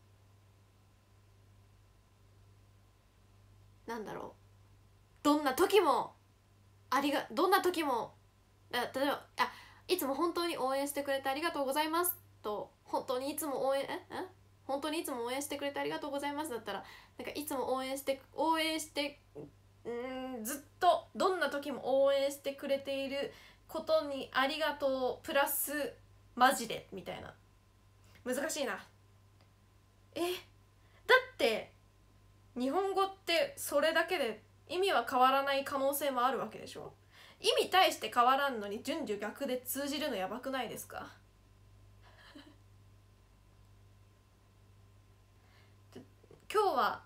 なんだろう、どんな時もどんな時も、例えばいつも本当に応援してくれてありがとうございますと、本当にいつも本当にいつも応援してくれてありがとうございますだったら、なんかいつも応援してずっとどんな時も応援してくれていることにありがとうプラスマジでみたいな。難しいな。だって日本語ってそれだけで意味は変わらない可能性もあるわけでしょ。意味対して変わらんのに順序逆で通じるのやばくないですか？今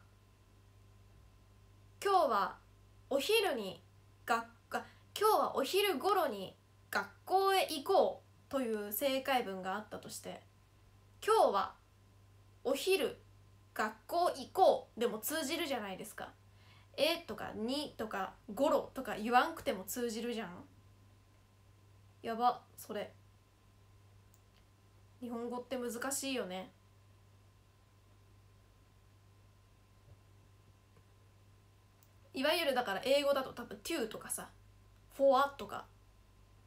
日はお昼に今日はお昼頃に学校へ行こうという正解文があったとして、今日はお昼学校行こうでも通じるじゃないですか。とかにとかごろとか言わんくても通じるじゃん。やば、それ日本語って難しいよね。いわゆるだから英語だと多分 to とかさ for とか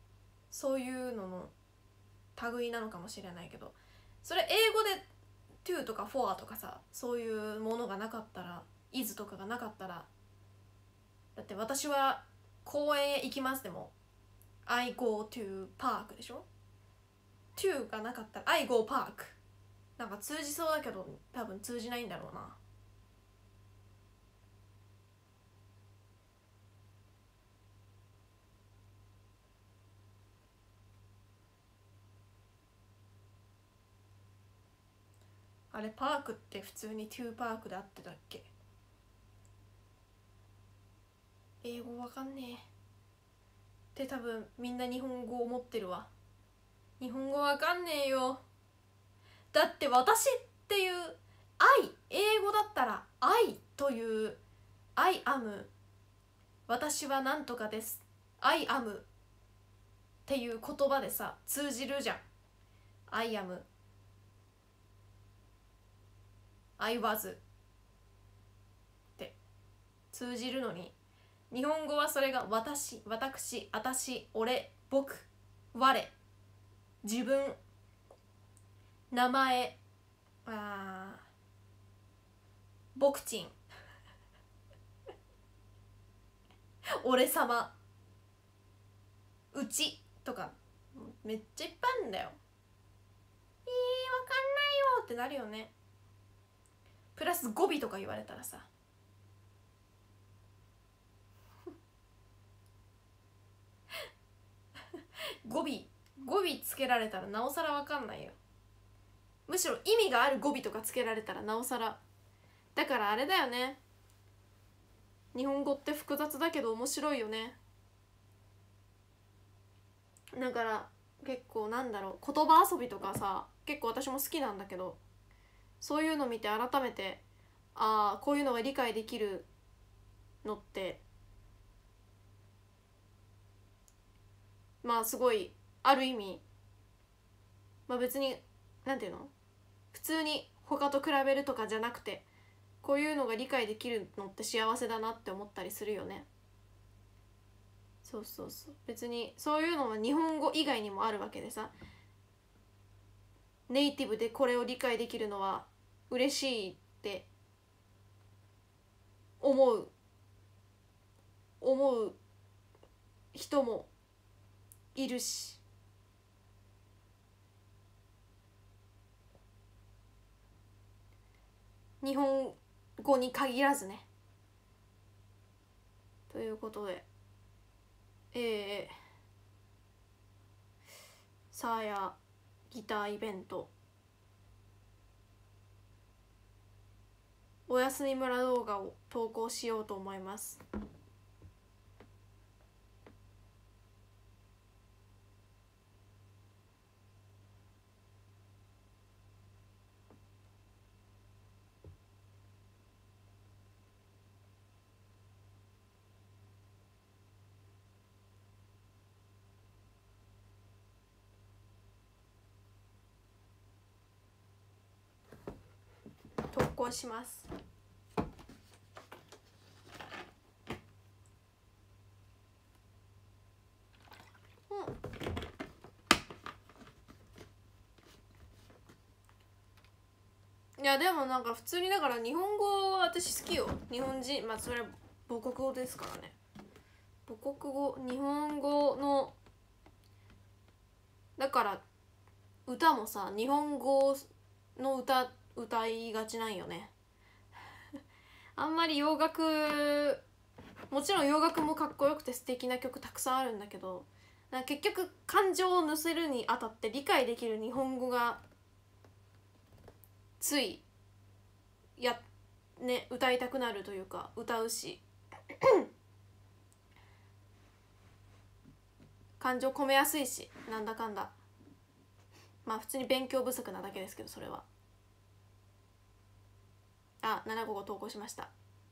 そういうのの類なのかもしれないけど、それ英語で to とか for とかさ、そういうものがなかったら、is とかがなかったら、だって私は公園へ行きますでも I go to park でしょ。 to がなかったら I go park なんか通じそうだけど多分通じないんだろうな。あれパークって普通に to パークであってたっけ。英語わかんねえって多分みんな日本語を持ってるわ。日本語わかんねえよ。だって私っていう愛、英語だったら愛という I am 私はなんとかです I am っていう言葉でさ通じるじゃん。 I am I was って通じるのに、日本語はそれが私、私、私、俺、僕、我、自分、名前、僕ちん俺様、うちとかめっちゃいっぱいあるんだよ。わかんないよってなるよね。プラス語尾とか言われたらさ語尾つけられたらなおさらわかんないよ。むしろ意味がある語尾とかつけられたらなおさら。だからあれだよね、日本語って複雑だけど面白いよね。だから結構なんだろう、言葉遊びとかさ結構私も好きなんだけど、そういうの見て改めてこういうのが理解できるのってまあすごいある意味、まあ別になんていうの、普通に他と比べるとかじゃなくてこういうのが理解できるのって幸せだなって思ったりするよね。そうそうそう、別にそういうのは日本語以外にもあるわけでさ、ネイティブでこれを理解できるのは嬉しいって思う人もいるし、日本語に限らずね。ということでサーヤギターイベントおやすみ村動画を投稿しようと思います。投稿します。いやでもなんか普通にだから日本語私好きよ。日本人、まあそれは母国語ですからね。母国語、日本語のだから歌もさ日本語の歌いがちなんよねあんまり洋楽、もちろん洋楽もかっこよくて素敵な曲たくさんあるんだけど、結局感情を乗せるにあたって理解できる日本語がつい歌いたくなるというか歌うし感情込めやすいし、なんだかんだまあ普通に勉強不足なだけですけど、それは755投稿しました。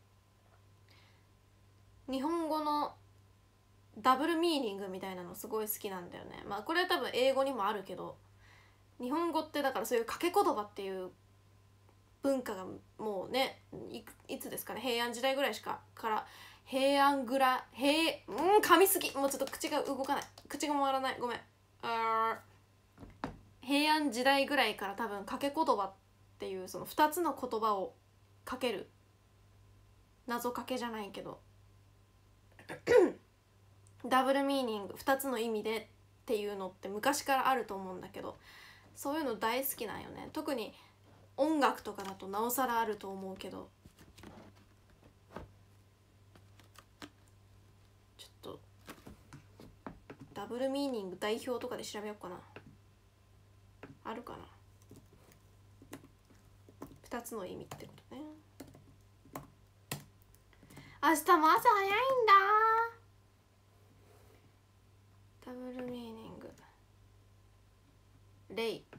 日本語のダブルミーニングみたいなのすごい好きなんだよね。まあこれは多分英語にもあるけど、日本語ってだからそういう掛け言葉っていう文化がもうね いつですかね、平安時代ぐらいしかから噛みすぎ、もうちょっと口が動かない、口が回らない、ごめん。 平安時代ぐらいから多分掛け言葉っていうその2つの言葉をかける謎かけじゃないけどダブルミーニング2つの意味でっていうのって昔からあると思うんだけど、そういうの大好きなんよね。特に音楽とかだとなおさらあると思うけど、ちょっとダブルミーニング代表とかで調べようかな。あるかな。2つの意味ってことね。明日も朝早いんだ。ダブルミーニングレイ、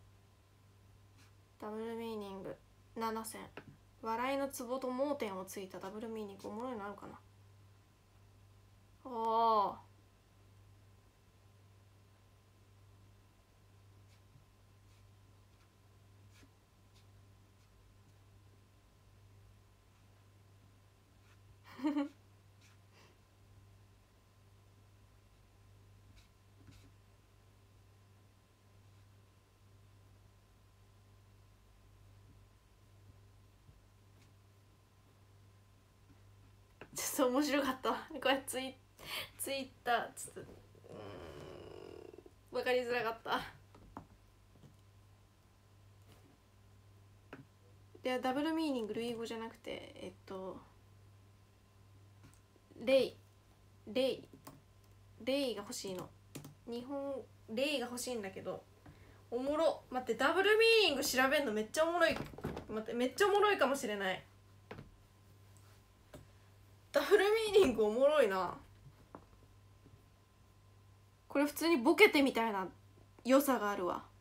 ダブルミーニング7選、笑いのツボと盲点をついたダブルミーニング。おもろいのあるかな。おーちょっと面白かった。これツイッターちょっと分かりづらかった。でダブルミーニング類語じゃなくてレイが欲しいの。日本レイが欲しいんだけど、おもろ。待って、ダブルミーニング調べんのめっちゃおもろい。待って、めっちゃおもろいかもしれない。ダブルミーニングおもろいな。これ普通にボケてみたいな良さがあるわ。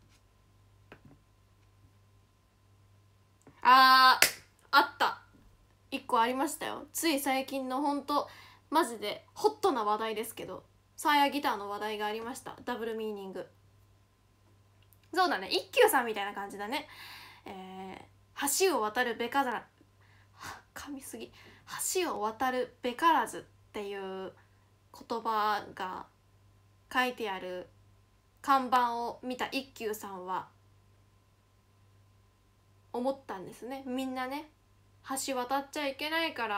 あった1個ありましたよ。つい最近のほんとマジでホットな話題ですけど、サーヤギターの話題がありました。ダブルミーニング。そうだね、一休さんみたいな感じだね。橋を渡るべから噛みすぎ。橋を渡るべからずっていう言葉が書いてある看板を見た一休さんは思ったんですね。みんなね、橋渡っちゃいけないから、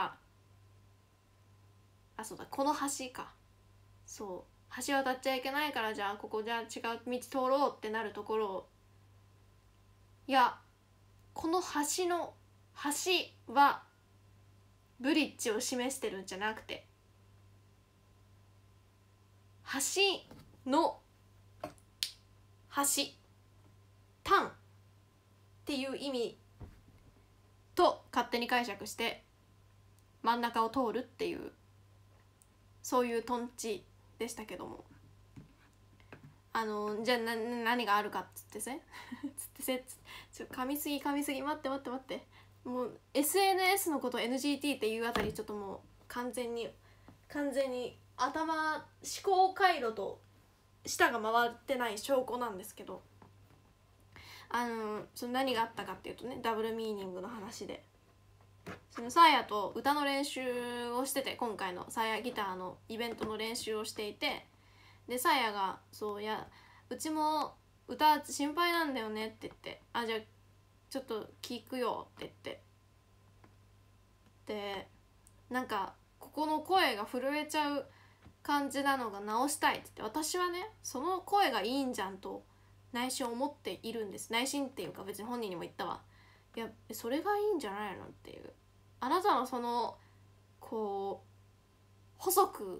そうだ、この橋か。そう、橋渡っちゃいけないから、じゃあここじゃあ違う道通ろうってなるところを、いや、この橋はブリッジを示してるんじゃなくて、橋の端っていう意味と勝手に解釈して真ん中を通るっていう、そういうトンチでしたけども、じゃあ何があるかっつって噛みすぎ待ってもう SNS のこと NGT っていうあたりちょっともう完全に思考回路と舌が回ってない証拠なんですけど、その何があったかっていうとね、ダブルミーニングの話で、そのサーヤと歌の練習をしてて、今回のサーヤギターのイベントの練習をしていて、でサーヤが「そういやうちも歌心配なんだよね」って言って、じゃあちょっと聞くよって言って、でなんかここの声が震えちゃう感じなのが直したいって言って、私はねその声がいいんじゃんと内心思っているんです。内心っていうか別に本人にも言ったわ。いやそれがいいんじゃないのっていう、あなたのそのこう細く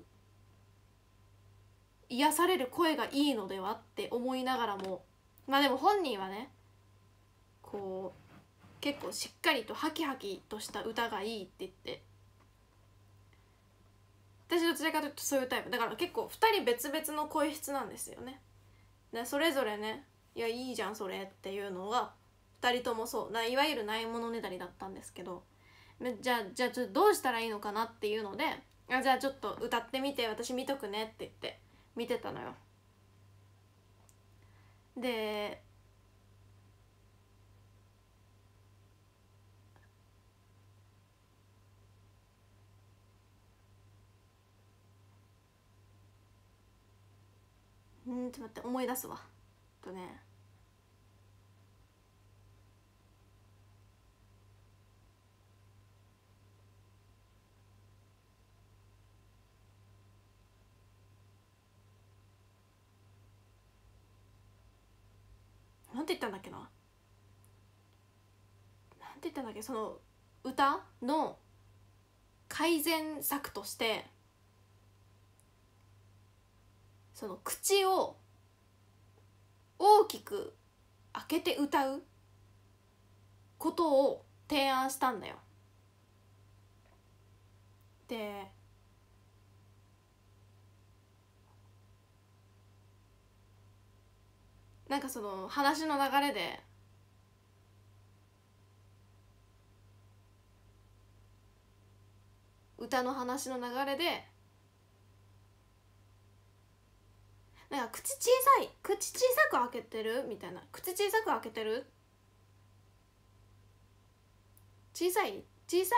癒される声がいいのではって思いながらも、まあでも本人はねこう結構しっかりとハキハキとした歌がいいって言って、私どちらかというとそういうタイプだから、結構2人別々の声質なんですよね。でそれぞれね、いやいいじゃんそれっていうのが2人ともそういわゆるないものねだりだったんですけど、じゃあちょっとどうしたらいいのかなっていうので、じゃあちょっと歌ってみて私見とくねって言って見てたのよ。でちょっと待って、思い出すわ。ね、なんて言ったんだっけな、なんて言ったんだっけ、その歌の改善策として、その口を大きく開けて歌うことを提案したんだよ。で、なんかその話の流れで歌の話の流れでなんか口小さく開けてるみたいな、口小さく開けてる、小さい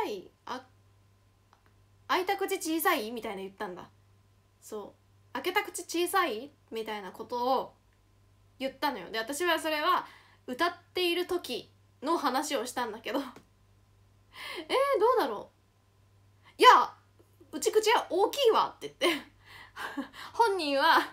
開いた口小さいみたいな言ったんだ。そう、開けた口小さいみたいなことを言ったのよ。で、私はそれは歌っている時の話をしたんだけどどうだろう、いやうち口は大きいわって言って本人は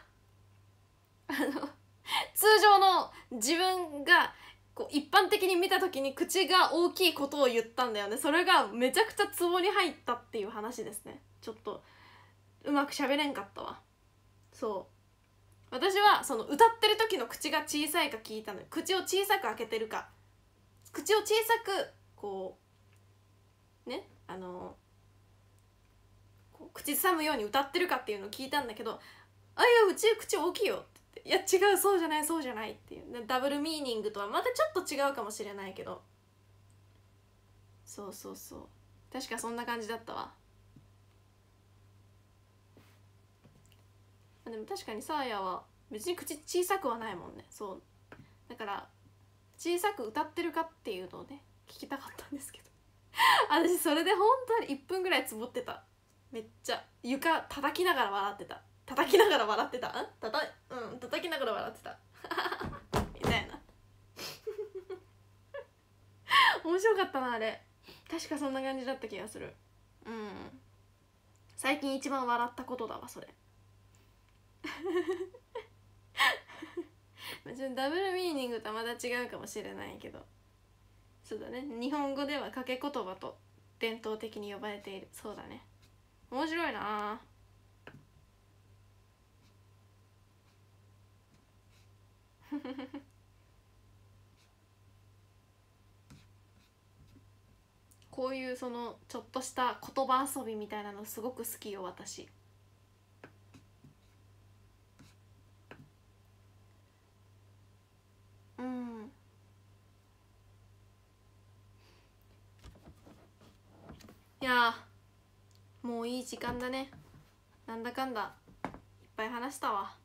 通常の自分がこう一般的に見た時に口が大きいことを言ったんだよね。それがめちゃくちゃツボに入ったっていう話ですね。ちょっとうまく喋れんかったわ。そう、私はその歌ってる時の口が小さいか聞いたのよ。口を小さく開けてるか、口を小さくこうね、こう口ずさむように歌ってるかっていうのを聞いたんだけど、あ、いやうち口大きいよって言って、いや違う、そうじゃないそうじゃないっていう、ね、ダブルミーニングとはまたちょっと違うかもしれないけど、そうそうそう、確かそんな感じだったわ。でも確かにサーヤは別に口小さくはないもんね。そうだから小さく歌ってるかっていうのをね聞きたかったんですけど私それで本当に1分ぐらいつぼってた。めっちゃ床叩きながら笑ってた。叩きながら笑ってた。叩きながら笑ってたみたいな面白かったなあれ。確かそんな感じだった気がする。うん、最近一番笑ったことだわそれ別にダブルミーニングとはまた違うかもしれないけど、そうだね、日本語では掛け言葉と伝統的に呼ばれている。そうだね、面白いなこういうそのちょっとした言葉遊びみたいなのすごく好きよ私。うん、いやもういい時間だね。なんだかんだいっぱい話したわ。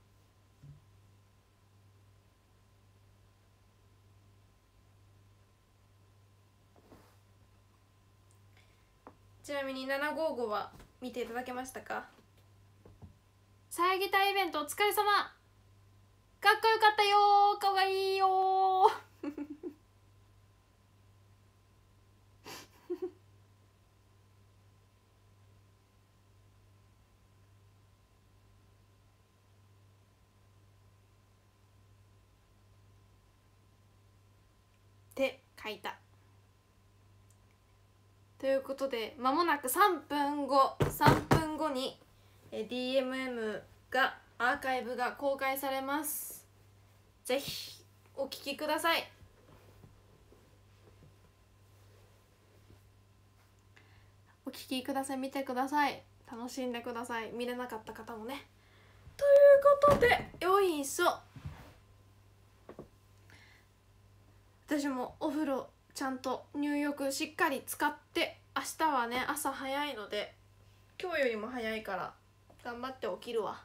ちなみに755は見ていただけましたか？さやぎたイベントお疲れ様。かっこよかったよー、かわいいよーって書いた。ということで間もなく3分後にDMM がアーカイブが公開されます。ぜひお聞きください。お聞きください、見てください、楽しんでください。見れなかった方もね。ということでよいしょ、私もお風呂ちゃんと入浴しっかり使って、明日はね朝早いので今日よりも早いから頑張って起きるわ。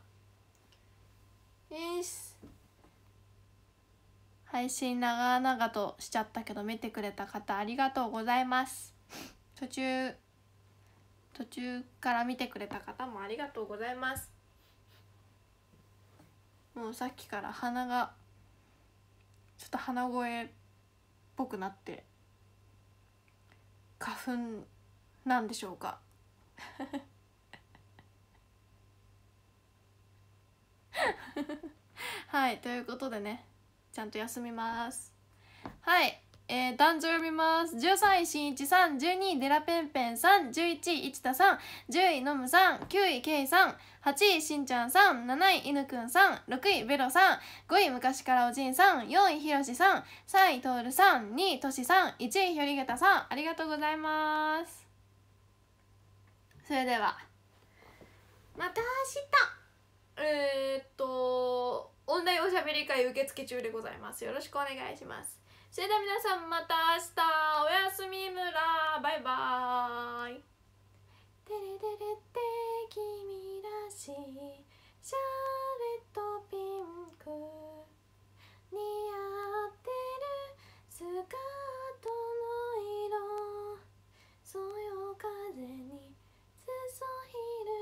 配信長々としちゃったけど見てくれた方ありがとうございます。途中から見てくれた方もありがとうございます。 もうさっきから鼻がちょっと鼻声っぽくなって花粉なんでしょうかはいということでね、ちゃんと休みます。はい、男女読みます。13位しんいちさん、12位デラペンペンさん、11位市田さん、10位のむさん、9位けいさん、8位しんちゃんさん、7位いぬくんさん、6位ベロさん、5位昔からおじんさん、4位ひろしさん、3位とおるさん、2位としさん、1位ひょりげたさん、ありがとうございます。それではまた明日オンラインおしゃべり会受付中でございます。よろしくお願いします。それでは皆さんまた明日、おやすみむら、バイバーイ。テレテレって君らしいシャーレットピンク似合ってるスカートの色、そよ風に注いる